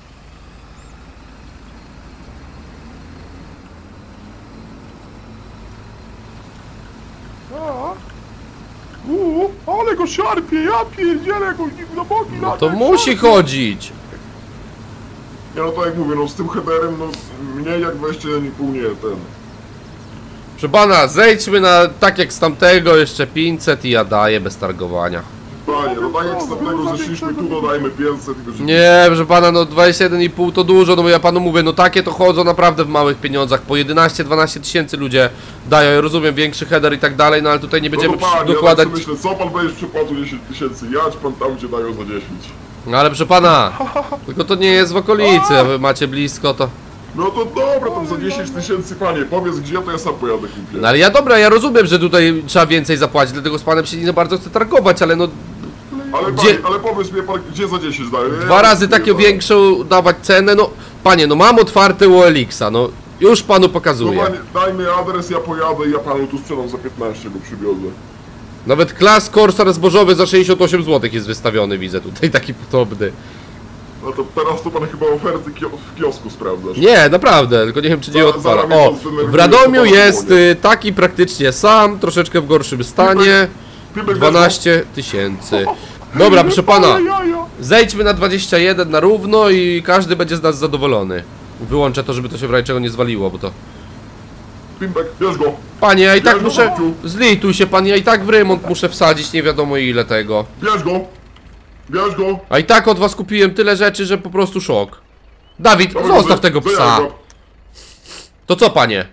[SPEAKER 3] A. Ale go szarpie, ja pierdzielę go do boki.
[SPEAKER 1] No to musi chodzić.
[SPEAKER 5] Nie no tak jak mówię, no z tym headerem, no mniej jak 21,5 nie, ten.
[SPEAKER 1] Proszę pana, zejdźmy na tak jak z tamtego, jeszcze 500 i ja daję bez targowania.
[SPEAKER 5] Panie, no tak jak z tamtego zeszliśmy, tu dodajmy 500 i będzie...
[SPEAKER 1] Nie, proszę pana, no 21,5 to dużo, no bo ja panu mówię, no takie to chodzą naprawdę w małych pieniądzach, po 11-12 tysięcy ludzie dają, ja rozumiem, większy header i tak dalej, no ale tutaj nie będziemy
[SPEAKER 5] no to panie,
[SPEAKER 1] dokładać...
[SPEAKER 5] ja tak sobie myślę, co pan będziesz przepłacił 10 tysięcy, jadź pan tam, gdzie dają za 10.
[SPEAKER 1] No ale proszę pana, tylko to nie jest w okolicy, a wy macie blisko to...
[SPEAKER 5] No to dobra, tam za 10 tysięcy, panie, powiedz gdzie, to ja sam pojadę kupię.
[SPEAKER 1] No ale ja rozumiem, że tutaj trzeba więcej zapłacić, dlatego z panem się nie bardzo chcę targować, ale no...
[SPEAKER 5] Ale,
[SPEAKER 1] Gdzie-
[SPEAKER 5] panie, ale powiedz mi pan, gdzie za 10 dają? Ja
[SPEAKER 1] Dwa razy
[SPEAKER 5] kupuję,
[SPEAKER 1] taką
[SPEAKER 5] panie.
[SPEAKER 1] większą dawać cenę, no... Panie, no mam otwarte OLX-a, no... Już panu
[SPEAKER 5] No
[SPEAKER 1] pokazuję.
[SPEAKER 5] panie, daj mi adres, ja pojadę i ja panu tu sprzedam za 15, go przywiozę.
[SPEAKER 1] Nawet klas Corsair zbożowy za 68 zł jest wystawiony, widzę tutaj, taki podobny.
[SPEAKER 5] No to teraz to pan chyba oferty w kiosku sprawdzasz.
[SPEAKER 1] Nie, naprawdę, tylko nie wiem czy nie
[SPEAKER 5] Zaraz
[SPEAKER 1] odpala.
[SPEAKER 5] mnie
[SPEAKER 1] O,
[SPEAKER 5] pan zdenerwuje,
[SPEAKER 1] w Radomiu
[SPEAKER 5] to pana
[SPEAKER 1] jest
[SPEAKER 5] dzwonię.
[SPEAKER 1] taki praktycznie sam, troszeczkę w gorszym stanie.
[SPEAKER 5] Pipek
[SPEAKER 1] 12 tysięcy. Dobra, proszę pana,
[SPEAKER 3] Ale jaja.
[SPEAKER 1] zejdźmy na 21 na równo i każdy będzie z nas zadowolony. Wyłączę to, żeby to się w razie czego nie zwaliło, bo to...
[SPEAKER 5] Pimpek, bierz go!
[SPEAKER 1] Panie, ja i tak
[SPEAKER 5] Bierz go,
[SPEAKER 1] muszę...
[SPEAKER 5] babciu.
[SPEAKER 1] Zlituj się pan, ja i tak w remont muszę wsadzić nie wiadomo ile tego.
[SPEAKER 5] Bierz go! Bierz go!
[SPEAKER 1] A i tak od was kupiłem tyle rzeczy, że po prostu szok. Dawid,
[SPEAKER 5] Dobra,
[SPEAKER 1] zostaw tego
[SPEAKER 5] zajaj
[SPEAKER 1] psa.
[SPEAKER 5] go.
[SPEAKER 1] To co, panie?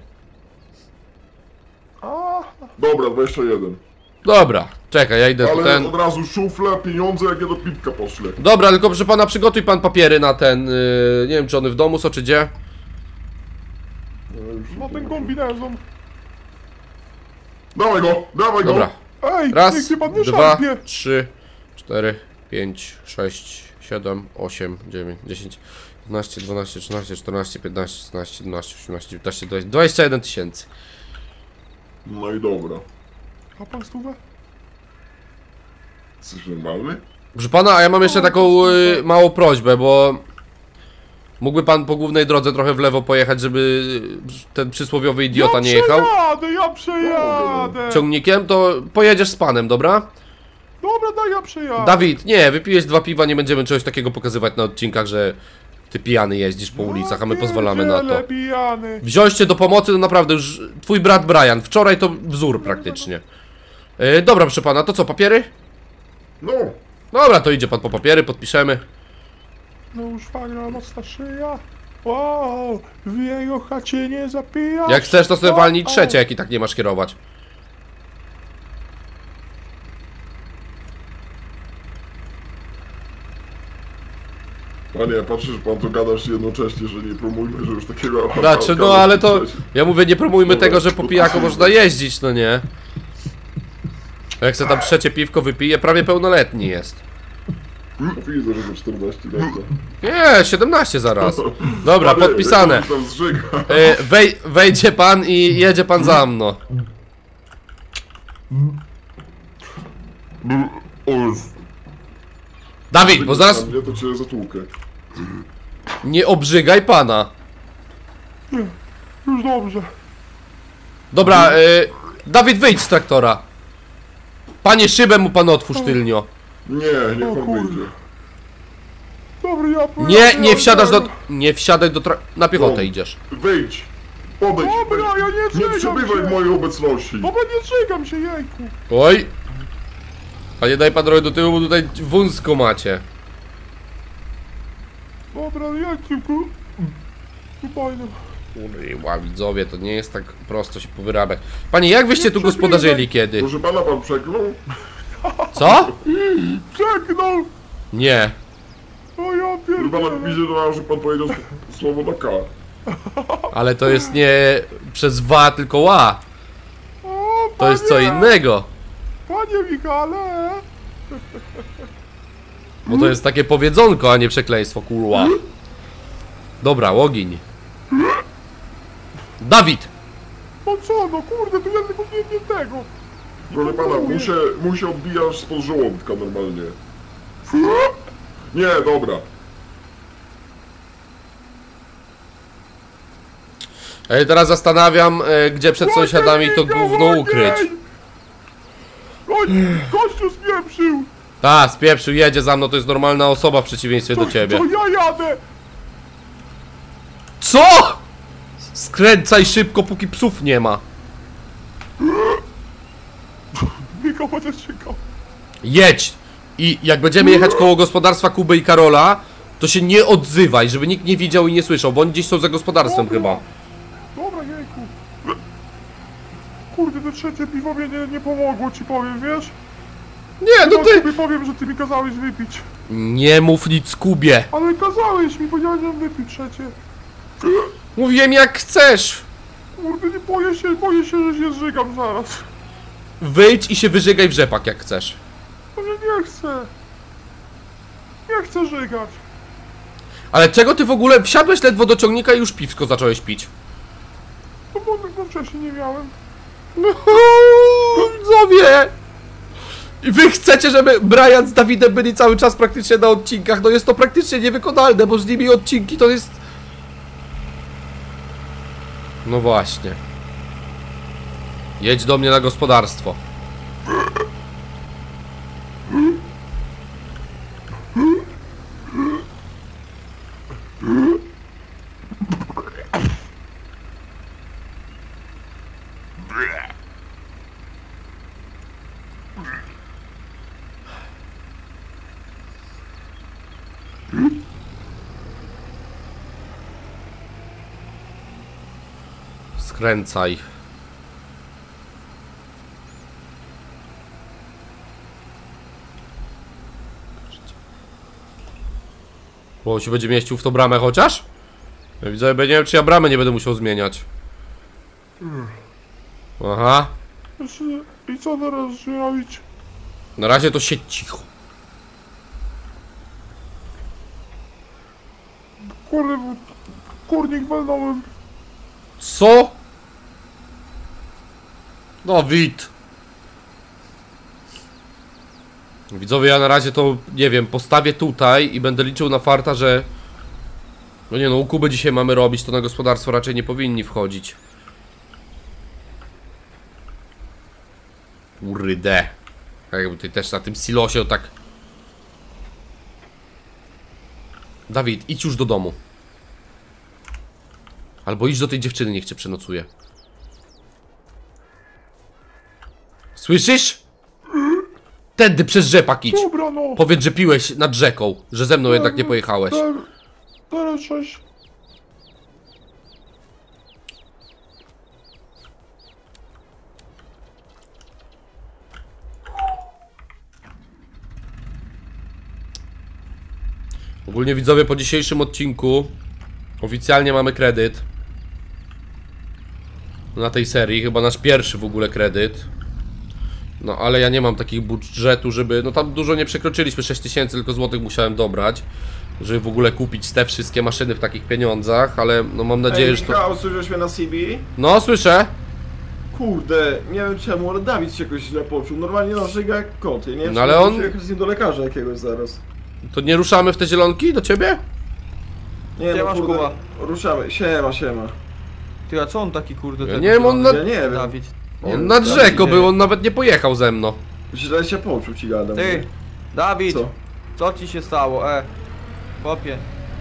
[SPEAKER 3] A,
[SPEAKER 5] Dobra, 21.
[SPEAKER 1] Dobra, czekaj, ja idę do
[SPEAKER 5] Ale
[SPEAKER 1] ten...
[SPEAKER 5] od razu szufle, pieniądze, jak je do Pipka poszle.
[SPEAKER 1] Dobra, tylko proszę pana, przygotuj pan papiery na ten... nie wiem, czy one w domu są, czy gdzie.
[SPEAKER 3] na ten kombinezon.
[SPEAKER 5] Dawaj go! Dawaj go!
[SPEAKER 1] Dobra.
[SPEAKER 3] Ej,
[SPEAKER 1] Raz,
[SPEAKER 3] niech się pan nie
[SPEAKER 1] dwa,
[SPEAKER 3] szarpie.
[SPEAKER 1] 3, 4, 5, 6, 7, 8, 9, 10, 11, 12, 13, 14, 15, 16, 17, 18, 19, 20, 21 tysięcy.
[SPEAKER 5] No i dobra.
[SPEAKER 3] A pan stówę?
[SPEAKER 5] Jesteś normalny?
[SPEAKER 1] Proszę pana, a ja mam jeszcze taką małą prośbę, bo... Mógłby pan po głównej drodze trochę w lewo pojechać, żeby ten przysłowiowy idiota nie jechał?
[SPEAKER 3] Ja przejadę!
[SPEAKER 1] Ciągnikiem, to pojedziesz z panem, dobra?
[SPEAKER 3] Dobra, daj, ja przejadę.
[SPEAKER 1] Dawid, nie, wypijesz 2 piwa, nie będziemy czegoś takiego pokazywać na odcinkach, że ty pijany jeździsz po ulicach, a my pozwalamy na to.
[SPEAKER 3] Pierdziele, pijany.
[SPEAKER 1] Wziąć cię do pomocy, no naprawdę już twój brat Brian, wczoraj to wzór praktycznie. Dobra, proszę pana, to co, papiery?
[SPEAKER 5] No!
[SPEAKER 1] Dobra, to idzie pan po papiery, podpiszemy.
[SPEAKER 3] No już fajna mocna szyja. Wow, w jego chacie nie zapija.
[SPEAKER 1] Jak chcesz, to sobie walnij trzecie, jak i tak nie masz kierować.
[SPEAKER 5] Panie, ja patrzę, że pan to gadasz jednocześnie, że nie promujmy, że już takiego...
[SPEAKER 1] Znaczy, no ale to... Ja mówię, nie promujmy tego, że po pijaku można jeździć, no nie? Jak se tam trzecie piwko wypije, prawie pełnoletni jest.
[SPEAKER 5] Widzę, że to 14 lata.
[SPEAKER 1] Nie, 17 zaraz. Dobra,
[SPEAKER 5] Panie,
[SPEAKER 1] podpisane.
[SPEAKER 5] jak on tam zżyga.
[SPEAKER 1] Wejdzie pan i jedzie pan za mną.
[SPEAKER 5] O,
[SPEAKER 1] Dawid, bo zaraz
[SPEAKER 5] mnie to cię zatłukę.
[SPEAKER 1] nie obrzygaj pana.
[SPEAKER 3] Już dobrze.
[SPEAKER 1] Dobra, Dawid, wyjdź z traktora. Panie, szybę mu pan otwórz tylnio.
[SPEAKER 5] Nie, niech
[SPEAKER 3] O
[SPEAKER 5] pan
[SPEAKER 3] kurde.
[SPEAKER 5] wyjdzie.
[SPEAKER 3] Dobra, ja
[SPEAKER 1] Nie wsiadasz do... Nie wsiadaj do na piechotę
[SPEAKER 5] No.
[SPEAKER 1] idziesz.
[SPEAKER 5] Wyjdź! Podejdź!
[SPEAKER 3] Dobra, ja nie
[SPEAKER 5] Nie
[SPEAKER 3] czekam
[SPEAKER 5] przebywaj w
[SPEAKER 3] się.
[SPEAKER 5] mojej obecności!
[SPEAKER 3] Dobra, nie czekam się, jejku.
[SPEAKER 1] Oj. Panie, daj pan trochę do tyłu, bo tutaj wąsko macie.
[SPEAKER 3] Dobra, jejku. Fajnie.
[SPEAKER 1] Kurwa, widzowie, to nie jest tak prosto się powyrabiać. Panie, jak wyście tu gospodarzyli kiedy?
[SPEAKER 5] Proszę pana, pan przeklął?
[SPEAKER 1] Co?
[SPEAKER 3] Przegnął.
[SPEAKER 1] Nie.
[SPEAKER 3] O ja
[SPEAKER 5] Proszę pana,
[SPEAKER 3] pierdolę.
[SPEAKER 5] widzę, że pan powiedział słowo na K.
[SPEAKER 1] Ale to jest nie przez wa, tylko ła.
[SPEAKER 3] O,
[SPEAKER 1] To jest co
[SPEAKER 3] panie.
[SPEAKER 1] innego.
[SPEAKER 3] Panie Michale.
[SPEAKER 1] Bo to jest takie powiedzonko, a nie przekleństwo, kurwa. Dobra, ogień. Dawid!
[SPEAKER 3] No co, no kurde, tu ja tylko nie tego.
[SPEAKER 5] Proszę pana, mu się odbija spod żołądka normalnie. Nie, dobra.
[SPEAKER 1] Ja się teraz zastanawiam, gdzie przed sąsiadami to gówno ukryć.
[SPEAKER 3] Oj, gościu spieprzył.
[SPEAKER 1] Ta, spieprzył, jedzie za mną, to jest normalna osoba w przeciwieństwie do ciebie.
[SPEAKER 3] To ja jadę.
[SPEAKER 1] Co?! Skręcaj szybko, póki psów nie ma.
[SPEAKER 3] Michał będę czekał.
[SPEAKER 1] Jedź! I jak będziemy jechać koło gospodarstwa Kuby i Karola, to się nie odzywaj, żeby nikt nie widział i nie słyszał, bo oni gdzieś są za gospodarstwem chyba.
[SPEAKER 3] Dobra, jejku. Kurde, to trzecie piwo mnie nie pomogło, ci powiem, wiesz?
[SPEAKER 1] Nie, no
[SPEAKER 3] Ja
[SPEAKER 1] ty...
[SPEAKER 3] sobie powiem, że ty mi kazałeś wypić.
[SPEAKER 1] Nie mów nic Kubie.
[SPEAKER 3] Ale kazałeś mi, powiedziałeś, że wypić trzecie.
[SPEAKER 1] Mówiłem jak chcesz.
[SPEAKER 3] Kurde, nie boję się, że się zżygam zaraz.
[SPEAKER 1] Wyjdź i się wyżygaj w rzepak jak chcesz.
[SPEAKER 3] Może nie chcę. Nie chcę żygać.
[SPEAKER 1] Ale czego ty w ogóle wsiadłeś ledwo do ciągnika i już piwsko zacząłeś pić?
[SPEAKER 3] No bo wcześniej nie miałem.
[SPEAKER 1] Widzowie! I wy chcecie, żeby Brian z Dawidem byli cały czas praktycznie na odcinkach? No jest to praktycznie niewykonalne, bo z nimi odcinki to jest... No właśnie. Jedź do mnie na gospodarstwo. Skręcaj. Bo on się będzie mieścił w tą bramę chociaż? Ja widzę, nie wiem czy ja bramę nie będę musiał zmieniać. Aha.
[SPEAKER 3] I co teraz zrobić?
[SPEAKER 1] Na razie to siedź cicho.
[SPEAKER 3] Kurde, kurnik walnąłem.
[SPEAKER 1] Co? Dawid. Widzowie, ja na razie to, nie wiem, postawię tutaj i będę liczył na farta, że... No nie no, u Kuby dzisiaj mamy robić, to na gospodarstwo raczej nie powinni wchodzić. Kurde. Jakby tutaj też na tym silosie tak... Dawid, idź już do domu. Albo idź do tej dziewczyny, niech cię przenocuje. Słyszysz? Tędy przez rzepak idź.
[SPEAKER 3] Dobra, no.
[SPEAKER 1] Powiedz, że piłeś nad rzeką, że ze mną jednak nie pojechałeś.
[SPEAKER 3] Teraz coś.
[SPEAKER 1] Ogólnie widzowie, po dzisiejszym odcinku oficjalnie mamy kredyt na tej serii, chyba nasz pierwszy w ogóle kredyt. No ale ja nie mam takiego budżetu, żeby... No tam dużo nie przekroczyliśmy, 6000 tylko złotych musiałem dobrać, żeby w ogóle kupić te wszystkie maszyny w takich pieniądzach, ale no mam nadzieję, że to...
[SPEAKER 2] Michał, słyszysz mnie na CB?
[SPEAKER 1] No, słyszę.
[SPEAKER 2] Kurde, nie wiem czemu, ale Dawid się jakoś źle poczuł. Normalnie no żyga jak koty, nie?
[SPEAKER 1] No, ale on-
[SPEAKER 2] Muszę jechać z nim do lekarza jakiegoś zaraz.
[SPEAKER 1] To nie ruszamy w te zielonki do ciebie?
[SPEAKER 2] Nie
[SPEAKER 4] Gdzie
[SPEAKER 2] no
[SPEAKER 4] masz,
[SPEAKER 2] kurde,
[SPEAKER 4] Kuba?
[SPEAKER 2] ruszamy. Siema.
[SPEAKER 4] Ty, a co on taki kurde?
[SPEAKER 1] Ja
[SPEAKER 4] ten
[SPEAKER 1] nie wiem, on na-
[SPEAKER 2] Ja nie wiem.
[SPEAKER 4] Dawid.
[SPEAKER 1] On nad rzeką był, on nawet nie pojechał ze mną.
[SPEAKER 2] Źle się poczuł, ci gadam.
[SPEAKER 4] Ty, Dawid,
[SPEAKER 2] Co?
[SPEAKER 4] co ci się stało? Chłopie.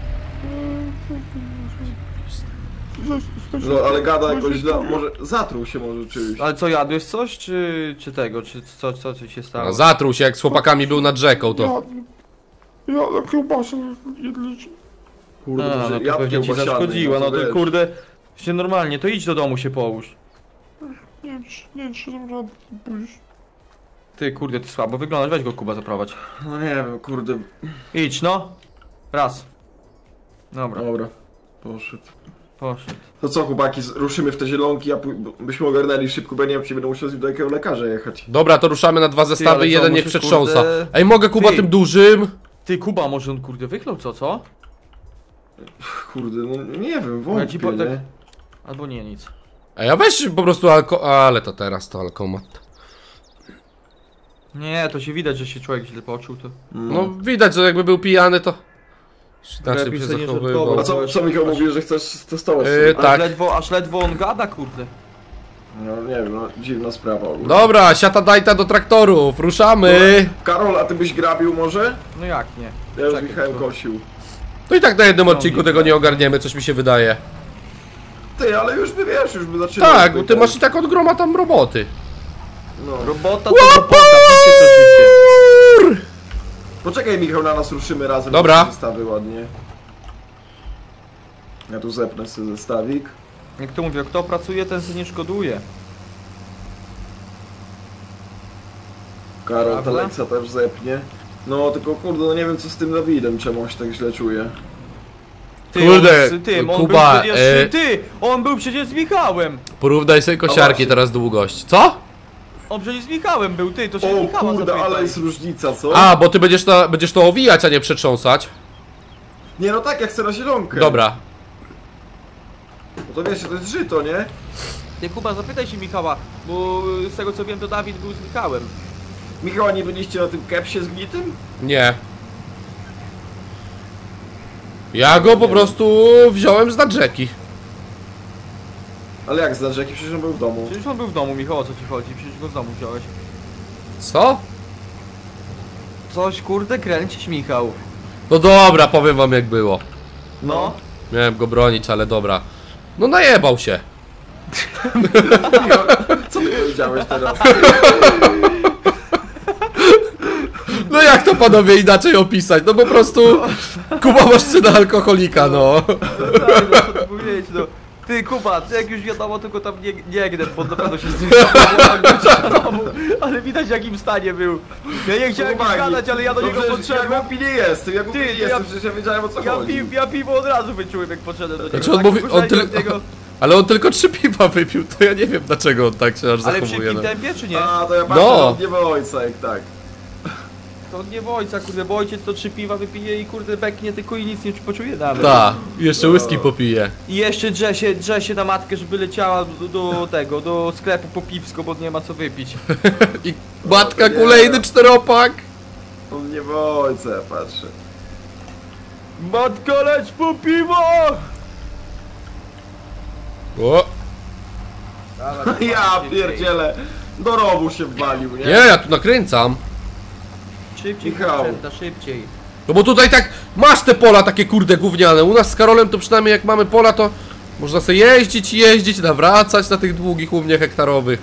[SPEAKER 2] No ale gada jakoś źle, może zatruł się może czymś.
[SPEAKER 4] Ale co, jadłeś coś, czy tego, czy co ci się stało?
[SPEAKER 1] A zatruł się, jak z chłopakami był nad rzeką, to...
[SPEAKER 3] Ja na kiełbasę jedlić.
[SPEAKER 2] Kurde,
[SPEAKER 4] A,
[SPEAKER 2] może
[SPEAKER 4] no to
[SPEAKER 2] jabłkiem
[SPEAKER 4] pewnie ci
[SPEAKER 2] owsianym,
[SPEAKER 4] zaszkodziła, no to
[SPEAKER 2] wiesz.
[SPEAKER 4] kurde, się normalnie, to idź do domu się połóż.
[SPEAKER 3] Nie wiem, czy dam radę pójść.
[SPEAKER 4] Ty, kurde, ty słabo wyglądasz, weź go Kuba zaprowadź.
[SPEAKER 2] No nie wiem, kurde.
[SPEAKER 4] Idź, no. Raz. Dobra,
[SPEAKER 2] Dobra, poszedł.
[SPEAKER 4] poszedł.
[SPEAKER 2] To co chłopaki, ruszymy w te zielonki, a byśmy ogarnęli szybko, bo ja nie wiem, czy będę musiał z nim do jakiego lekarza jechać.
[SPEAKER 1] Dobra, to ruszamy na 2 zestawy,
[SPEAKER 4] ale co,
[SPEAKER 1] jeden niech
[SPEAKER 4] musisz,
[SPEAKER 1] przetrząsa.
[SPEAKER 4] kurde-
[SPEAKER 1] Ej, mogę Kuba
[SPEAKER 4] Ty.
[SPEAKER 1] tym dużym?
[SPEAKER 4] Ty, Kuba, może on kurde wychlał, co?
[SPEAKER 2] Kurde, no nie wiem,
[SPEAKER 4] Ja ci
[SPEAKER 2] wątpię,
[SPEAKER 4] tak-
[SPEAKER 2] nie?
[SPEAKER 4] Albo nie, nic.
[SPEAKER 1] Ej, a weź po prostu ale to teraz to alkomat.
[SPEAKER 4] Nie, to się widać, że się człowiek źle poczuł, to...
[SPEAKER 1] No widać, że jakby był pijany, to... Inaczej
[SPEAKER 4] Lepiej
[SPEAKER 1] by się
[SPEAKER 4] sobie nie
[SPEAKER 1] zachowywał.
[SPEAKER 4] żartował.
[SPEAKER 2] A co Michał mówi, że chcesz testować?
[SPEAKER 1] Tak.
[SPEAKER 4] Aż ledwo on gada, kurde.
[SPEAKER 2] No nie wiem, no dziwna sprawa. ogólnie.
[SPEAKER 1] Dobra, siata dajta do traktorów, ruszamy!
[SPEAKER 2] Karol, a ty byś grabił może?
[SPEAKER 4] No jak nie?
[SPEAKER 2] Ja już
[SPEAKER 4] Czekaj,
[SPEAKER 2] Michałem
[SPEAKER 4] to-
[SPEAKER 2] kosił.
[SPEAKER 1] To i tak na jednym odcinku tego nie ogarniemy, coś mi się wydaje.
[SPEAKER 2] Ty, ale już by wiesz, już by zaczynał.
[SPEAKER 1] Tak, bo ty masz i tak od groma tam roboty.
[SPEAKER 2] No.
[SPEAKER 4] Robota to robota, picie to życie.
[SPEAKER 2] Poczekaj Michał, na nas ruszymy razem.
[SPEAKER 1] Dobra.
[SPEAKER 2] Zestawy ładnie. Ja tu zepnę sobie zestawik.
[SPEAKER 4] Jak to mówię, kto pracuje, ten sobie nie szkoduje.
[SPEAKER 2] Karol
[SPEAKER 4] Prawda?
[SPEAKER 2] Teleksa też zepnie. No tylko kurde, no nie wiem co z tym Dawidem, czemu on się tak źle czuje.
[SPEAKER 4] Ty,
[SPEAKER 1] Kurde,
[SPEAKER 4] on
[SPEAKER 1] Kuba,
[SPEAKER 4] był przecież, on był przecież z Michałem.
[SPEAKER 1] Porównaj sobie kosiarki
[SPEAKER 2] właśnie.
[SPEAKER 1] teraz długość. Co?
[SPEAKER 4] On przecież z Michałem był, ty, to się
[SPEAKER 2] O
[SPEAKER 4] Michała
[SPEAKER 2] kurde,
[SPEAKER 4] zapytaj.
[SPEAKER 2] ale jest różnica, co?
[SPEAKER 1] A, bo ty będziesz to owijać, a nie przetrząsać.
[SPEAKER 2] Nie no tak, jak chcę na zielonkę.
[SPEAKER 1] Dobra.
[SPEAKER 2] No to wiesz, to jest żyto, nie?
[SPEAKER 4] Ty, Kuba, zapytaj się Michała, bo z tego co wiem, to Dawid był z Michałem.
[SPEAKER 2] Michał, a nie byliście na tym kepsie zgnitym?
[SPEAKER 1] Nie. Ja go po prostu wziąłem z nad rzeki.
[SPEAKER 2] Ale jak znasz, jaki przecież on był w domu?
[SPEAKER 4] Przecież on był w domu, Michał, o co ci chodzi? Przecież go z domu wziąłeś.
[SPEAKER 1] Co?
[SPEAKER 4] Coś, kurde, kręcić, Michał.
[SPEAKER 1] No dobra, powiem wam jak było.
[SPEAKER 4] No.
[SPEAKER 1] Miałem go bronić, ale dobra. No najebał się.
[SPEAKER 2] Co ty powiedziałeś teraz?
[SPEAKER 1] No jak to panowie inaczej opisać? No po prostu Kuba masz syna alkoholika, no.
[SPEAKER 4] Tak, no co tu powiedzieć, no. Ty, Kuba, ty jak już wiadomo, tylko tam nie gnę, bo na pewno się z tym domu, ale widać w jakim stanie był. Ja nie chciałem nic gadać, ale ja do niego
[SPEAKER 2] Ja
[SPEAKER 4] podszedłem.
[SPEAKER 2] głupi nie jestem, ja głupi
[SPEAKER 4] Ty,
[SPEAKER 2] nie
[SPEAKER 4] to
[SPEAKER 2] jestem,
[SPEAKER 4] ja-
[SPEAKER 2] przecież ja wiedziałem o co
[SPEAKER 4] Ja,
[SPEAKER 2] chodzi.
[SPEAKER 4] ja piwo od razu wyczułem, jak podszedłem do niego.
[SPEAKER 1] Znaczy on
[SPEAKER 4] Tak,
[SPEAKER 1] mówi, on
[SPEAKER 4] słyszałem od
[SPEAKER 1] tylko...
[SPEAKER 4] niego.
[SPEAKER 1] Ale on tylko 3 piwa wypił, to ja nie wiem dlaczego on tak się aż
[SPEAKER 4] Ale w
[SPEAKER 1] zachowuje.
[SPEAKER 4] szybkim
[SPEAKER 1] No.
[SPEAKER 4] tempie, czy nie?
[SPEAKER 2] A, to ja patrzę
[SPEAKER 1] No.
[SPEAKER 2] na niebo ojca, jak tak.
[SPEAKER 4] To nie w ojca, kurde, bo ojciec to 3 piwa wypije i kurde beknie tylko i nic nie poczuje nawet.
[SPEAKER 1] Tak, jeszcze whisky popije.
[SPEAKER 4] I jeszcze drze się na matkę, żeby leciała do sklepu po piwsko, bo nie ma co wypić.
[SPEAKER 1] I matka
[SPEAKER 2] nie.
[SPEAKER 1] kolejny 4-opak.
[SPEAKER 2] On nie w ojca, ja patrzę.
[SPEAKER 4] Matka, leć po piwo!
[SPEAKER 1] O,
[SPEAKER 2] Ja pierdzielę. Do rowu się wwalił, nie?
[SPEAKER 1] nie, ja tu nakręcam.
[SPEAKER 4] Szybciej,
[SPEAKER 2] Michał.
[SPEAKER 4] kurczęta, szybciej.
[SPEAKER 1] No bo tutaj tak, masz te pola takie kurde gówniane. U nas z Karolem to przynajmniej jak mamy pola, to można sobie jeździć, nawracać na tych długich u mnie hektarowych.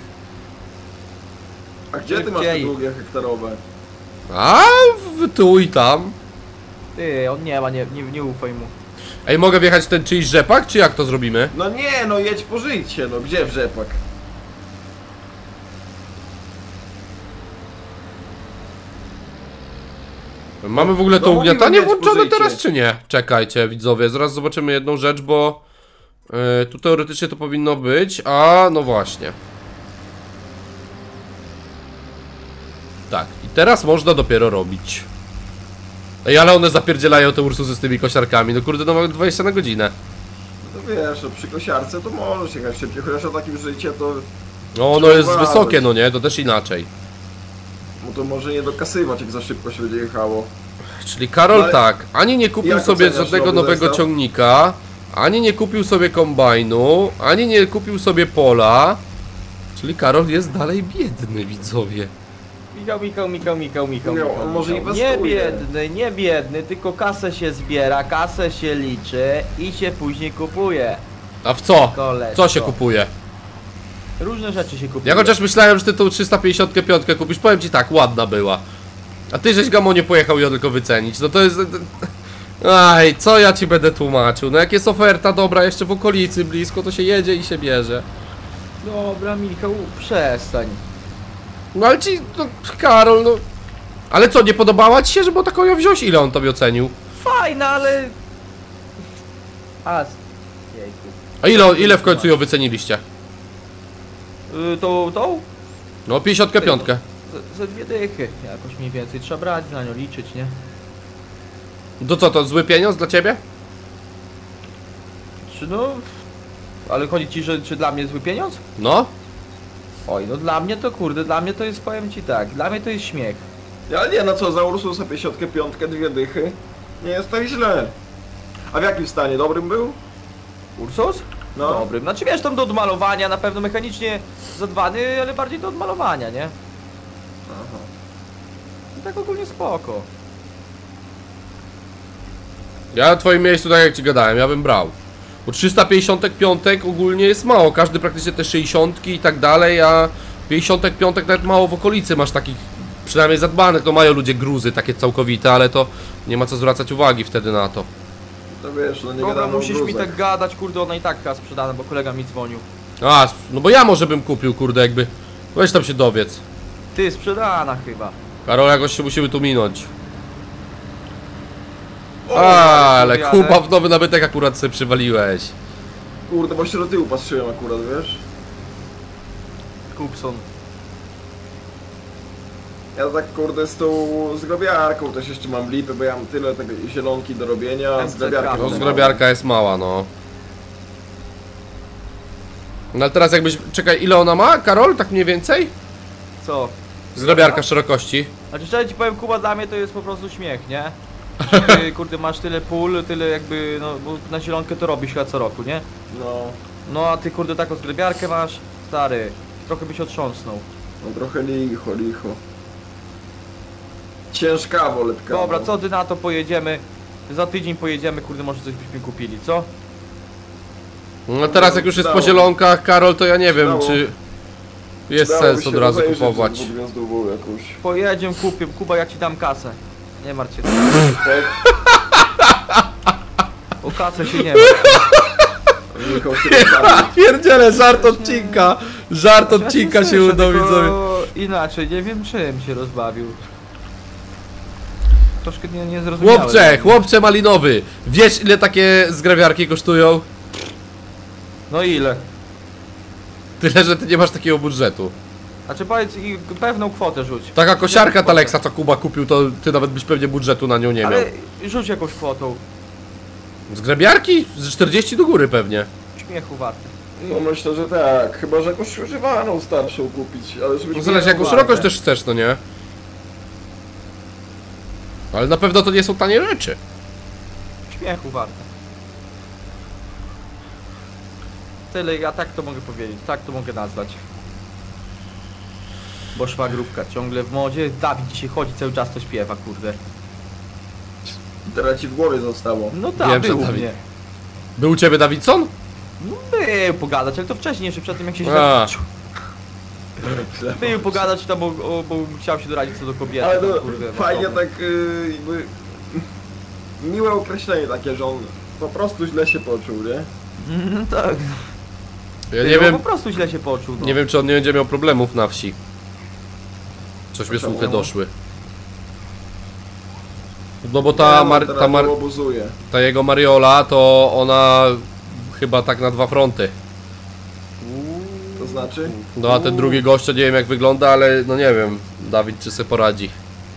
[SPEAKER 2] A gdzie ty masz te
[SPEAKER 4] Szybciej.
[SPEAKER 2] długie hektarowe?
[SPEAKER 1] A tu i tam.
[SPEAKER 4] Ty, on nie ma, nie ufaj mu.
[SPEAKER 1] Ej, mogę wjechać w ten czyjś rzepak, czy jak to zrobimy?
[SPEAKER 2] No nie, no jedź po życie, no gdzie w rzepak?
[SPEAKER 1] Mamy w ogóle to
[SPEAKER 2] No mówimy,
[SPEAKER 1] ugniatanie
[SPEAKER 2] jedź po
[SPEAKER 1] włączone
[SPEAKER 2] życie.
[SPEAKER 1] teraz, czy nie? Czekajcie, widzowie, zaraz zobaczymy jedną rzecz, bo tu teoretycznie to powinno być, a no właśnie. Tak, i teraz można dopiero robić. Ej, ale one zapierdzielają te Ursusy z tymi kosiarkami, no kurde, no mamy 20 na godzinę.
[SPEAKER 2] No to wiesz, no przy kosiarce to możesz jechać szybciej, chociaż o takim życie to...
[SPEAKER 1] No ono jest wysokie, no nie, to też inaczej.
[SPEAKER 2] No to może nie dokasywać, jak za szybko się będzie jechało.
[SPEAKER 1] Czyli Karol
[SPEAKER 2] No ale
[SPEAKER 1] tak, ani nie kupił
[SPEAKER 2] jak
[SPEAKER 1] sobie
[SPEAKER 2] oceniasz
[SPEAKER 1] żadnego
[SPEAKER 2] nowy
[SPEAKER 1] nowego
[SPEAKER 2] zestaw?
[SPEAKER 1] ciągnika, ani nie kupił sobie kombajnu, ani nie kupił sobie pola. Czyli Karol jest dalej biedny, widzowie.
[SPEAKER 4] Michał.
[SPEAKER 2] Nie, on może
[SPEAKER 4] Nie
[SPEAKER 2] inwestuje.
[SPEAKER 4] biedny, tylko kasę się zbiera, kasę się liczy i się później kupuje.
[SPEAKER 1] A w co?
[SPEAKER 4] Koleżko.
[SPEAKER 1] Co się kupuje?
[SPEAKER 4] Różne rzeczy się kupuje.
[SPEAKER 1] Ja chociaż myślałem, że ty tą 355 kupisz, powiem ci tak, ładna była. A ty żeś Gamonie pojechał ją tylko wycenić, no to jest... Aj, co ja ci będę tłumaczył? No jak jest oferta dobra jeszcze w okolicy blisko, to się jedzie i się bierze.
[SPEAKER 4] Dobra, Michał, przestań.
[SPEAKER 1] No ale ci, no, Karol, no... Ale co, nie podobała ci się, żeby taką ją wziąć? Ile on tobie ocenił?
[SPEAKER 4] Fajna, ale... Jejku.
[SPEAKER 1] A ile w końcu ją wyceniliście?
[SPEAKER 4] Tą?
[SPEAKER 1] No 55.
[SPEAKER 4] Ze 2 dychy, jakoś mniej więcej. Trzeba brać, na nią liczyć, nie?
[SPEAKER 1] To co, to zły pieniądz dla ciebie?
[SPEAKER 4] Czy no... Ale chodzi ci, że czy dla mnie zły pieniądz?
[SPEAKER 1] No.
[SPEAKER 4] Oj, no dla mnie to kurde, dla mnie to jest, powiem ci tak, dla mnie to jest śmiech.
[SPEAKER 2] Ale nie, no co, za Ursusa 55, 2 dychy. Nie jest tak źle. A w jakim stanie? Dobrym był?
[SPEAKER 4] Ursus?
[SPEAKER 2] No.
[SPEAKER 4] Dobrym. Znaczy wiesz, tam do odmalowania, na pewno mechanicznie zadbany, ale bardziej do odmalowania, nie?
[SPEAKER 2] Aha.
[SPEAKER 4] I tak ogólnie spoko.
[SPEAKER 1] Ja na twoim miejscu, tak jak ci gadałem, ja bym brał. Bo 355 ogólnie jest mało, każdy praktycznie te 60 i tak dalej, a 55 nawet mało w okolicy masz takich, przynajmniej zadbanych, to mają ludzie gruzy takie całkowite, ale to nie ma co zwracać uwagi wtedy na to.
[SPEAKER 2] To wiesz, no nie
[SPEAKER 4] Dobra,
[SPEAKER 2] gadamy o
[SPEAKER 4] musisz mi
[SPEAKER 2] gruzach.
[SPEAKER 4] tak gadać, kurde, ona i tak chyba sprzedana, bo kolega mi dzwonił.
[SPEAKER 1] A, no bo ja może bym kupił, kurde, jakby, weź tam się dowiedz.
[SPEAKER 4] Ty, sprzedana chyba.
[SPEAKER 1] Karol, jakoś się musimy tu minąć.
[SPEAKER 2] O,
[SPEAKER 1] Ale
[SPEAKER 4] jadę.
[SPEAKER 1] Kuba w nowy nabytek akurat sobie przywaliłeś.
[SPEAKER 2] Kurde, bo się do tyłu patrzyłem akurat, wiesz?
[SPEAKER 4] Kupson.
[SPEAKER 2] Ja tak kurde z tą zgrabiarką też jeszcze mam lipy, bo ja mam tyle tego zielonki do robienia, a
[SPEAKER 4] MCK.
[SPEAKER 2] zgrabiarka
[SPEAKER 1] No
[SPEAKER 2] to
[SPEAKER 1] zgrabiarka jest mała, no. No ale teraz jakbyś, czekaj, ile ona ma, Karol, tak mniej więcej?
[SPEAKER 4] Co?
[SPEAKER 1] Zgrabiarka szerokości.
[SPEAKER 4] Znaczy szczerze ci powiem, Kuba, dla mnie to jest po prostu śmiech, nie? Ty, kurde, masz tyle pól, tyle jakby, no, bo na zielonkę to robisz chyba co roku, nie?
[SPEAKER 2] No,
[SPEAKER 4] No a ty, kurde, taką zgrabiarkę masz, stary, trochę byś otrząsnął.
[SPEAKER 2] no trochę licho. Ciężkawo, lepkawo.
[SPEAKER 4] Dobra, co ty na to, pojedziemy? Za tydzień pojedziemy, kurde, może coś byśmy kupili, co?
[SPEAKER 1] No teraz jak już jest po
[SPEAKER 2] Przydało.
[SPEAKER 1] zielonkach, Karol, to ja nie wiem,
[SPEAKER 2] Przydało.
[SPEAKER 1] czy jest
[SPEAKER 2] Przydałoby
[SPEAKER 1] sens
[SPEAKER 2] się
[SPEAKER 1] od razu
[SPEAKER 2] rozejrzeć
[SPEAKER 1] kupować.
[SPEAKER 2] za dwugwiazdową jakąś.
[SPEAKER 4] Pojedziemy, kupię, Kuba, ja ci dam kasę. Nie martw się,
[SPEAKER 2] Tak?
[SPEAKER 4] o kasę się nie ma.
[SPEAKER 2] Michał się rozbawi.
[SPEAKER 1] Pierdziele, żart odcinka! Żart odcinka się
[SPEAKER 4] Słyszę,
[SPEAKER 1] udał,
[SPEAKER 4] tylko
[SPEAKER 1] widzowie.
[SPEAKER 4] inaczej, nie wiem czym się rozbawił. Troszkę nie zrozumiałem.
[SPEAKER 1] Chłopcze malinowy! Wiesz ile takie zgrabiarki kosztują?
[SPEAKER 4] No ile?
[SPEAKER 1] Tyle, że ty nie masz takiego budżetu.
[SPEAKER 4] Znaczy powiedz i pewną kwotę rzuć.
[SPEAKER 1] Taka kosiarka
[SPEAKER 4] Jaką
[SPEAKER 1] Taleksa, co Kuba kupił, to ty nawet byś pewnie budżetu na nią nie miał.
[SPEAKER 4] Ale rzuć jakąś kwotą.
[SPEAKER 1] Zgrabiarki? Z 40 do góry pewnie.
[SPEAKER 4] Śmiechu warte.
[SPEAKER 2] No myślę, że tak. Chyba, że jakąś używaną starszą kupić, ale żebyś
[SPEAKER 1] No zależy jaką
[SPEAKER 2] miał
[SPEAKER 1] szerokość
[SPEAKER 2] wagę.
[SPEAKER 1] też chcesz, no nie? Ale na pewno to nie są tanie rzeczy.
[SPEAKER 4] Śmiechu warte. Tyle, ja tak to mogę powiedzieć, tak to mogę nazwać. Bo szwagrówka ciągle w modzie. Dawid dzisiaj chodzi, cały czas to śpiewa, kurde.
[SPEAKER 2] Teraz ci w głowie zostało.
[SPEAKER 4] No tak,
[SPEAKER 1] Wiem, że
[SPEAKER 4] był u
[SPEAKER 1] Dawid.
[SPEAKER 4] mnie.
[SPEAKER 1] Był u ciebie Dawidson?
[SPEAKER 4] No był pogadać, ale to wcześniej jeszcze przed tym jak się
[SPEAKER 1] A.
[SPEAKER 4] Był pogadać tam, bo chciał się doradzić co do kobiety.
[SPEAKER 2] Ale
[SPEAKER 4] tam,
[SPEAKER 2] to
[SPEAKER 4] kurde,
[SPEAKER 2] fajnie
[SPEAKER 4] no,
[SPEAKER 2] tak jakby... Miłe określenie takie, że on po prostu źle się poczuł, nie?
[SPEAKER 4] tak.
[SPEAKER 1] Ja
[SPEAKER 4] Ty,
[SPEAKER 1] nie
[SPEAKER 4] on
[SPEAKER 1] wiem,
[SPEAKER 4] po prostu źle się poczuł. No.
[SPEAKER 1] nie wiem czy on nie będzie miał problemów na wsi. Coś mnie
[SPEAKER 2] czemu?
[SPEAKER 1] słuchy doszły. No bo ta
[SPEAKER 2] obozuje.
[SPEAKER 1] ta jego Mariola, to ona chyba tak na 2 fronty.
[SPEAKER 2] To znaczy?
[SPEAKER 1] No a ten drugi gościa nie wiem jak wygląda, ale no nie wiem, Dawid czy se poradzi.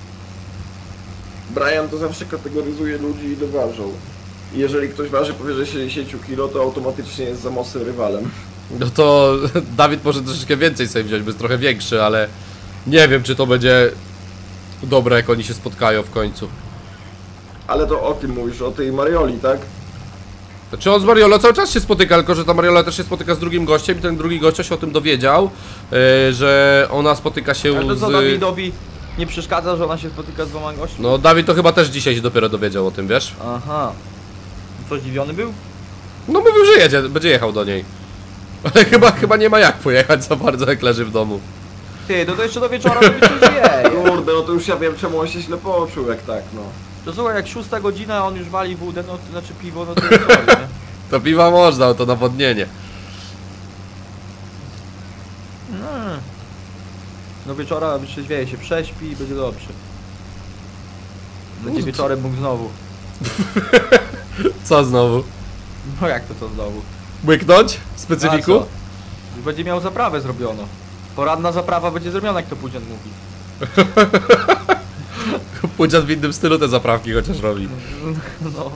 [SPEAKER 2] Brian to zawsze kategoryzuje ludzi i doważą. I jeżeli ktoś waży powyżej 60 kg, to automatycznie jest za mocnym rywalem.
[SPEAKER 1] No to Dawid może troszeczkę więcej sobie wziąć, bo jest trochę większy, ale nie wiem czy to będzie dobre jak oni się spotkają w końcu.
[SPEAKER 2] Ale to o tym mówisz, o tej Marioli, tak?
[SPEAKER 1] Znaczy on z Mariolą cały czas się spotyka, tylko że ta Mariola też się spotyka z drugim gościem i ten drugi gościa się o tym dowiedział, że ona spotyka się
[SPEAKER 4] Ale to co
[SPEAKER 1] z...
[SPEAKER 4] Dawidowi nie przeszkadza, że ona się spotyka z dwoma gośćmi?
[SPEAKER 1] No Dawid to chyba też dzisiaj się dopiero dowiedział o tym, wiesz?
[SPEAKER 4] Aha. Co, zdziwiony był?
[SPEAKER 1] No mówił, że jedzie, będzie jechał do niej. Ale chyba nie ma jak pojechać za bardzo jak leży w domu.
[SPEAKER 4] Ty, to jeszcze do wieczora to coś wie.
[SPEAKER 2] Kurde, no to już ja wiem czemu on się źle poczuł, jak tak, no.
[SPEAKER 4] To słuchaj, jak 6 godzina, on już wali wódę, no to znaczy piwo, no to jest sorry, nie?
[SPEAKER 1] To piwa można, to nawodnienie.
[SPEAKER 4] Do wieczora wytrzeźwieje się, prześpi i będzie dobrze. Będzie wieczorem mógł znowu.
[SPEAKER 1] Co znowu?
[SPEAKER 4] No jak to co znowu?
[SPEAKER 1] Łyknąć?
[SPEAKER 4] A
[SPEAKER 1] Specyfiku?
[SPEAKER 4] co? Będzie miał zaprawę zrobioną. Poranna zaprawa będzie zrobiona, jak to Pudzian mówi.
[SPEAKER 1] Pudzian w innym stylu te zaprawki chociaż robi.
[SPEAKER 4] No.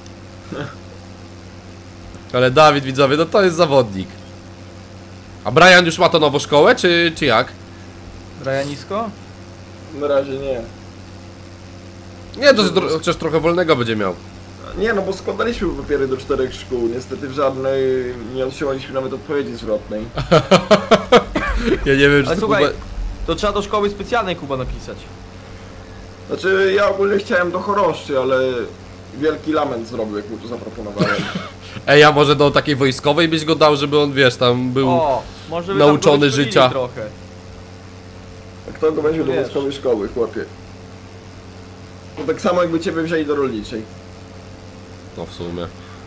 [SPEAKER 1] Ale Dawid, widzowie, no to jest zawodnik. A Brian już ma to nową szkołę, czy jak?
[SPEAKER 4] Rajanisko?
[SPEAKER 2] Na razie nie.
[SPEAKER 1] Nie, to chociaż trochę wolnego będzie miał.
[SPEAKER 2] Nie, no bo składaliśmy papiery do 4 szkół, niestety w żadnej nie otrzymaliśmy nawet odpowiedzi zwrotnej.
[SPEAKER 1] Ja nie wiem,
[SPEAKER 4] Ale
[SPEAKER 1] czy to
[SPEAKER 4] słuchaj,
[SPEAKER 1] Kuba...
[SPEAKER 4] to trzeba do szkoły specjalnej Kuba napisać.
[SPEAKER 2] Znaczy, ja ogólnie chciałem do choroszczy, ale wielki lament zrobił, jak mu to zaproponowałem.
[SPEAKER 1] Ej, a może do takiej wojskowej byś go dał, żeby on, wiesz, tam był...
[SPEAKER 4] O, może by
[SPEAKER 1] nauczony
[SPEAKER 4] tam go wyszkolili
[SPEAKER 1] życia.
[SPEAKER 4] trochę.
[SPEAKER 2] A kto go weźmie do
[SPEAKER 4] Wiesz.
[SPEAKER 2] wojskowej szkoły, chłopie? To tak samo jakby ciebie wzięli do rolniczej.
[SPEAKER 1] No w sumie.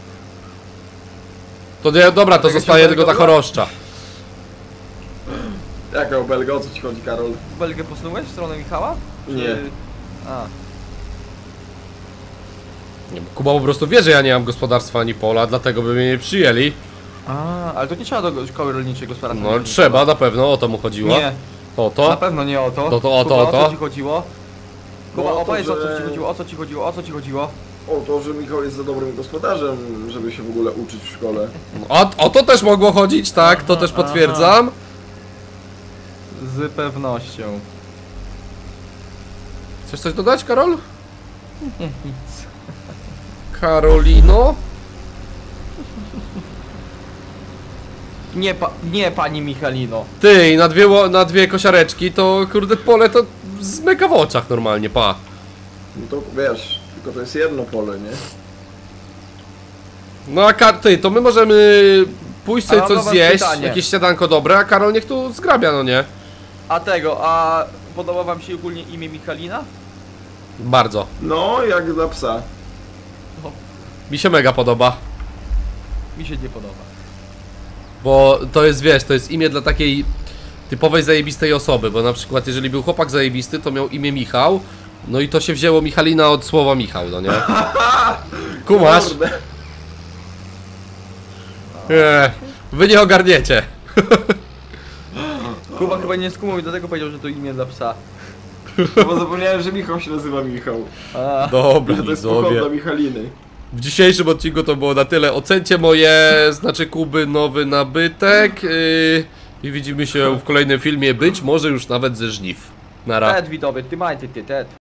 [SPEAKER 1] To nie, dobra, to
[SPEAKER 2] Jakaś
[SPEAKER 1] zostaje tylko ta
[SPEAKER 2] obelga?
[SPEAKER 1] choroszcza.
[SPEAKER 2] Jaka obelga, o co ci chodzi, Karol?
[SPEAKER 4] Belgę posunąłeś w stronę Michała?
[SPEAKER 2] Nie.
[SPEAKER 4] A,
[SPEAKER 1] Nie, Kuba po prostu wie, że ja nie mam gospodarstwa ani pola, dlatego by mnie nie przyjęli.
[SPEAKER 4] ale to nie trzeba do szkoły rolniczej gospodarstwa.
[SPEAKER 1] No
[SPEAKER 4] rolniczego.
[SPEAKER 1] trzeba, na pewno, o to mu chodziło.
[SPEAKER 4] Nie,
[SPEAKER 1] O
[SPEAKER 4] na
[SPEAKER 1] to?
[SPEAKER 4] pewno nie o to.
[SPEAKER 1] To o to,
[SPEAKER 4] Kuba,
[SPEAKER 1] o to.
[SPEAKER 4] o co ci chodziło? Kuba,
[SPEAKER 2] No, to,
[SPEAKER 4] opowiedz o co
[SPEAKER 2] że-
[SPEAKER 4] ci chodziło, o co ci chodziło, o co ci chodziło?
[SPEAKER 2] O to, że Michał jest za dobrym gospodarzem, żeby się w ogóle uczyć w szkole.
[SPEAKER 1] O to też mogło chodzić, tak, to też potwierdzam.
[SPEAKER 4] Z pewnością.
[SPEAKER 1] Chcesz coś dodać, Karol?
[SPEAKER 4] Nie, nic.
[SPEAKER 1] Karolino?
[SPEAKER 4] Nie, pani Michalino.
[SPEAKER 1] Ty, i na dwie kosiareczki to kurde pole to zmyka w oczach normalnie, pa.
[SPEAKER 2] No to wiesz, tylko to jest jedno pole, nie?
[SPEAKER 1] No a ty, to my możemy pójść sobie
[SPEAKER 4] Ale
[SPEAKER 1] coś
[SPEAKER 4] mam do was
[SPEAKER 1] zjeść,
[SPEAKER 4] pytanie.
[SPEAKER 1] jakieś śniadanko dobre, a Karol niech tu zgrabia, no nie?
[SPEAKER 4] A podoba wam się ogólnie imię Michalina?
[SPEAKER 1] Bardzo.
[SPEAKER 2] No, jak dla psa.
[SPEAKER 1] Mi się mega podoba.
[SPEAKER 4] Mi się nie podoba.
[SPEAKER 1] Bo to jest, wiesz, to jest imię dla takiej typowej zajebistej osoby, bo na przykład jeżeli był chłopak zajebisty, to miał imię Michał, no i to się wzięło Michalina od słowa Michał, no nie? Kumasz?
[SPEAKER 2] Kurde.
[SPEAKER 1] Wy nie ogarniecie.
[SPEAKER 4] Kuba chyba nie skumał i dlatego powiedział, że to imię dla psa.
[SPEAKER 2] Bo zapomniałem, że Michał się nazywa Michał.
[SPEAKER 4] A,
[SPEAKER 1] Dobra,
[SPEAKER 2] Że to jest
[SPEAKER 1] widzowie.
[SPEAKER 2] pochodna Michaliny.
[SPEAKER 1] W dzisiejszym odcinku to było na tyle. Ocencie moje, znaczy Kuby, nowy nabytek i widzimy się w kolejnym filmie, być może już nawet ze żniw. Nara.
[SPEAKER 4] Ted widowy, ty maj, ty, Ted.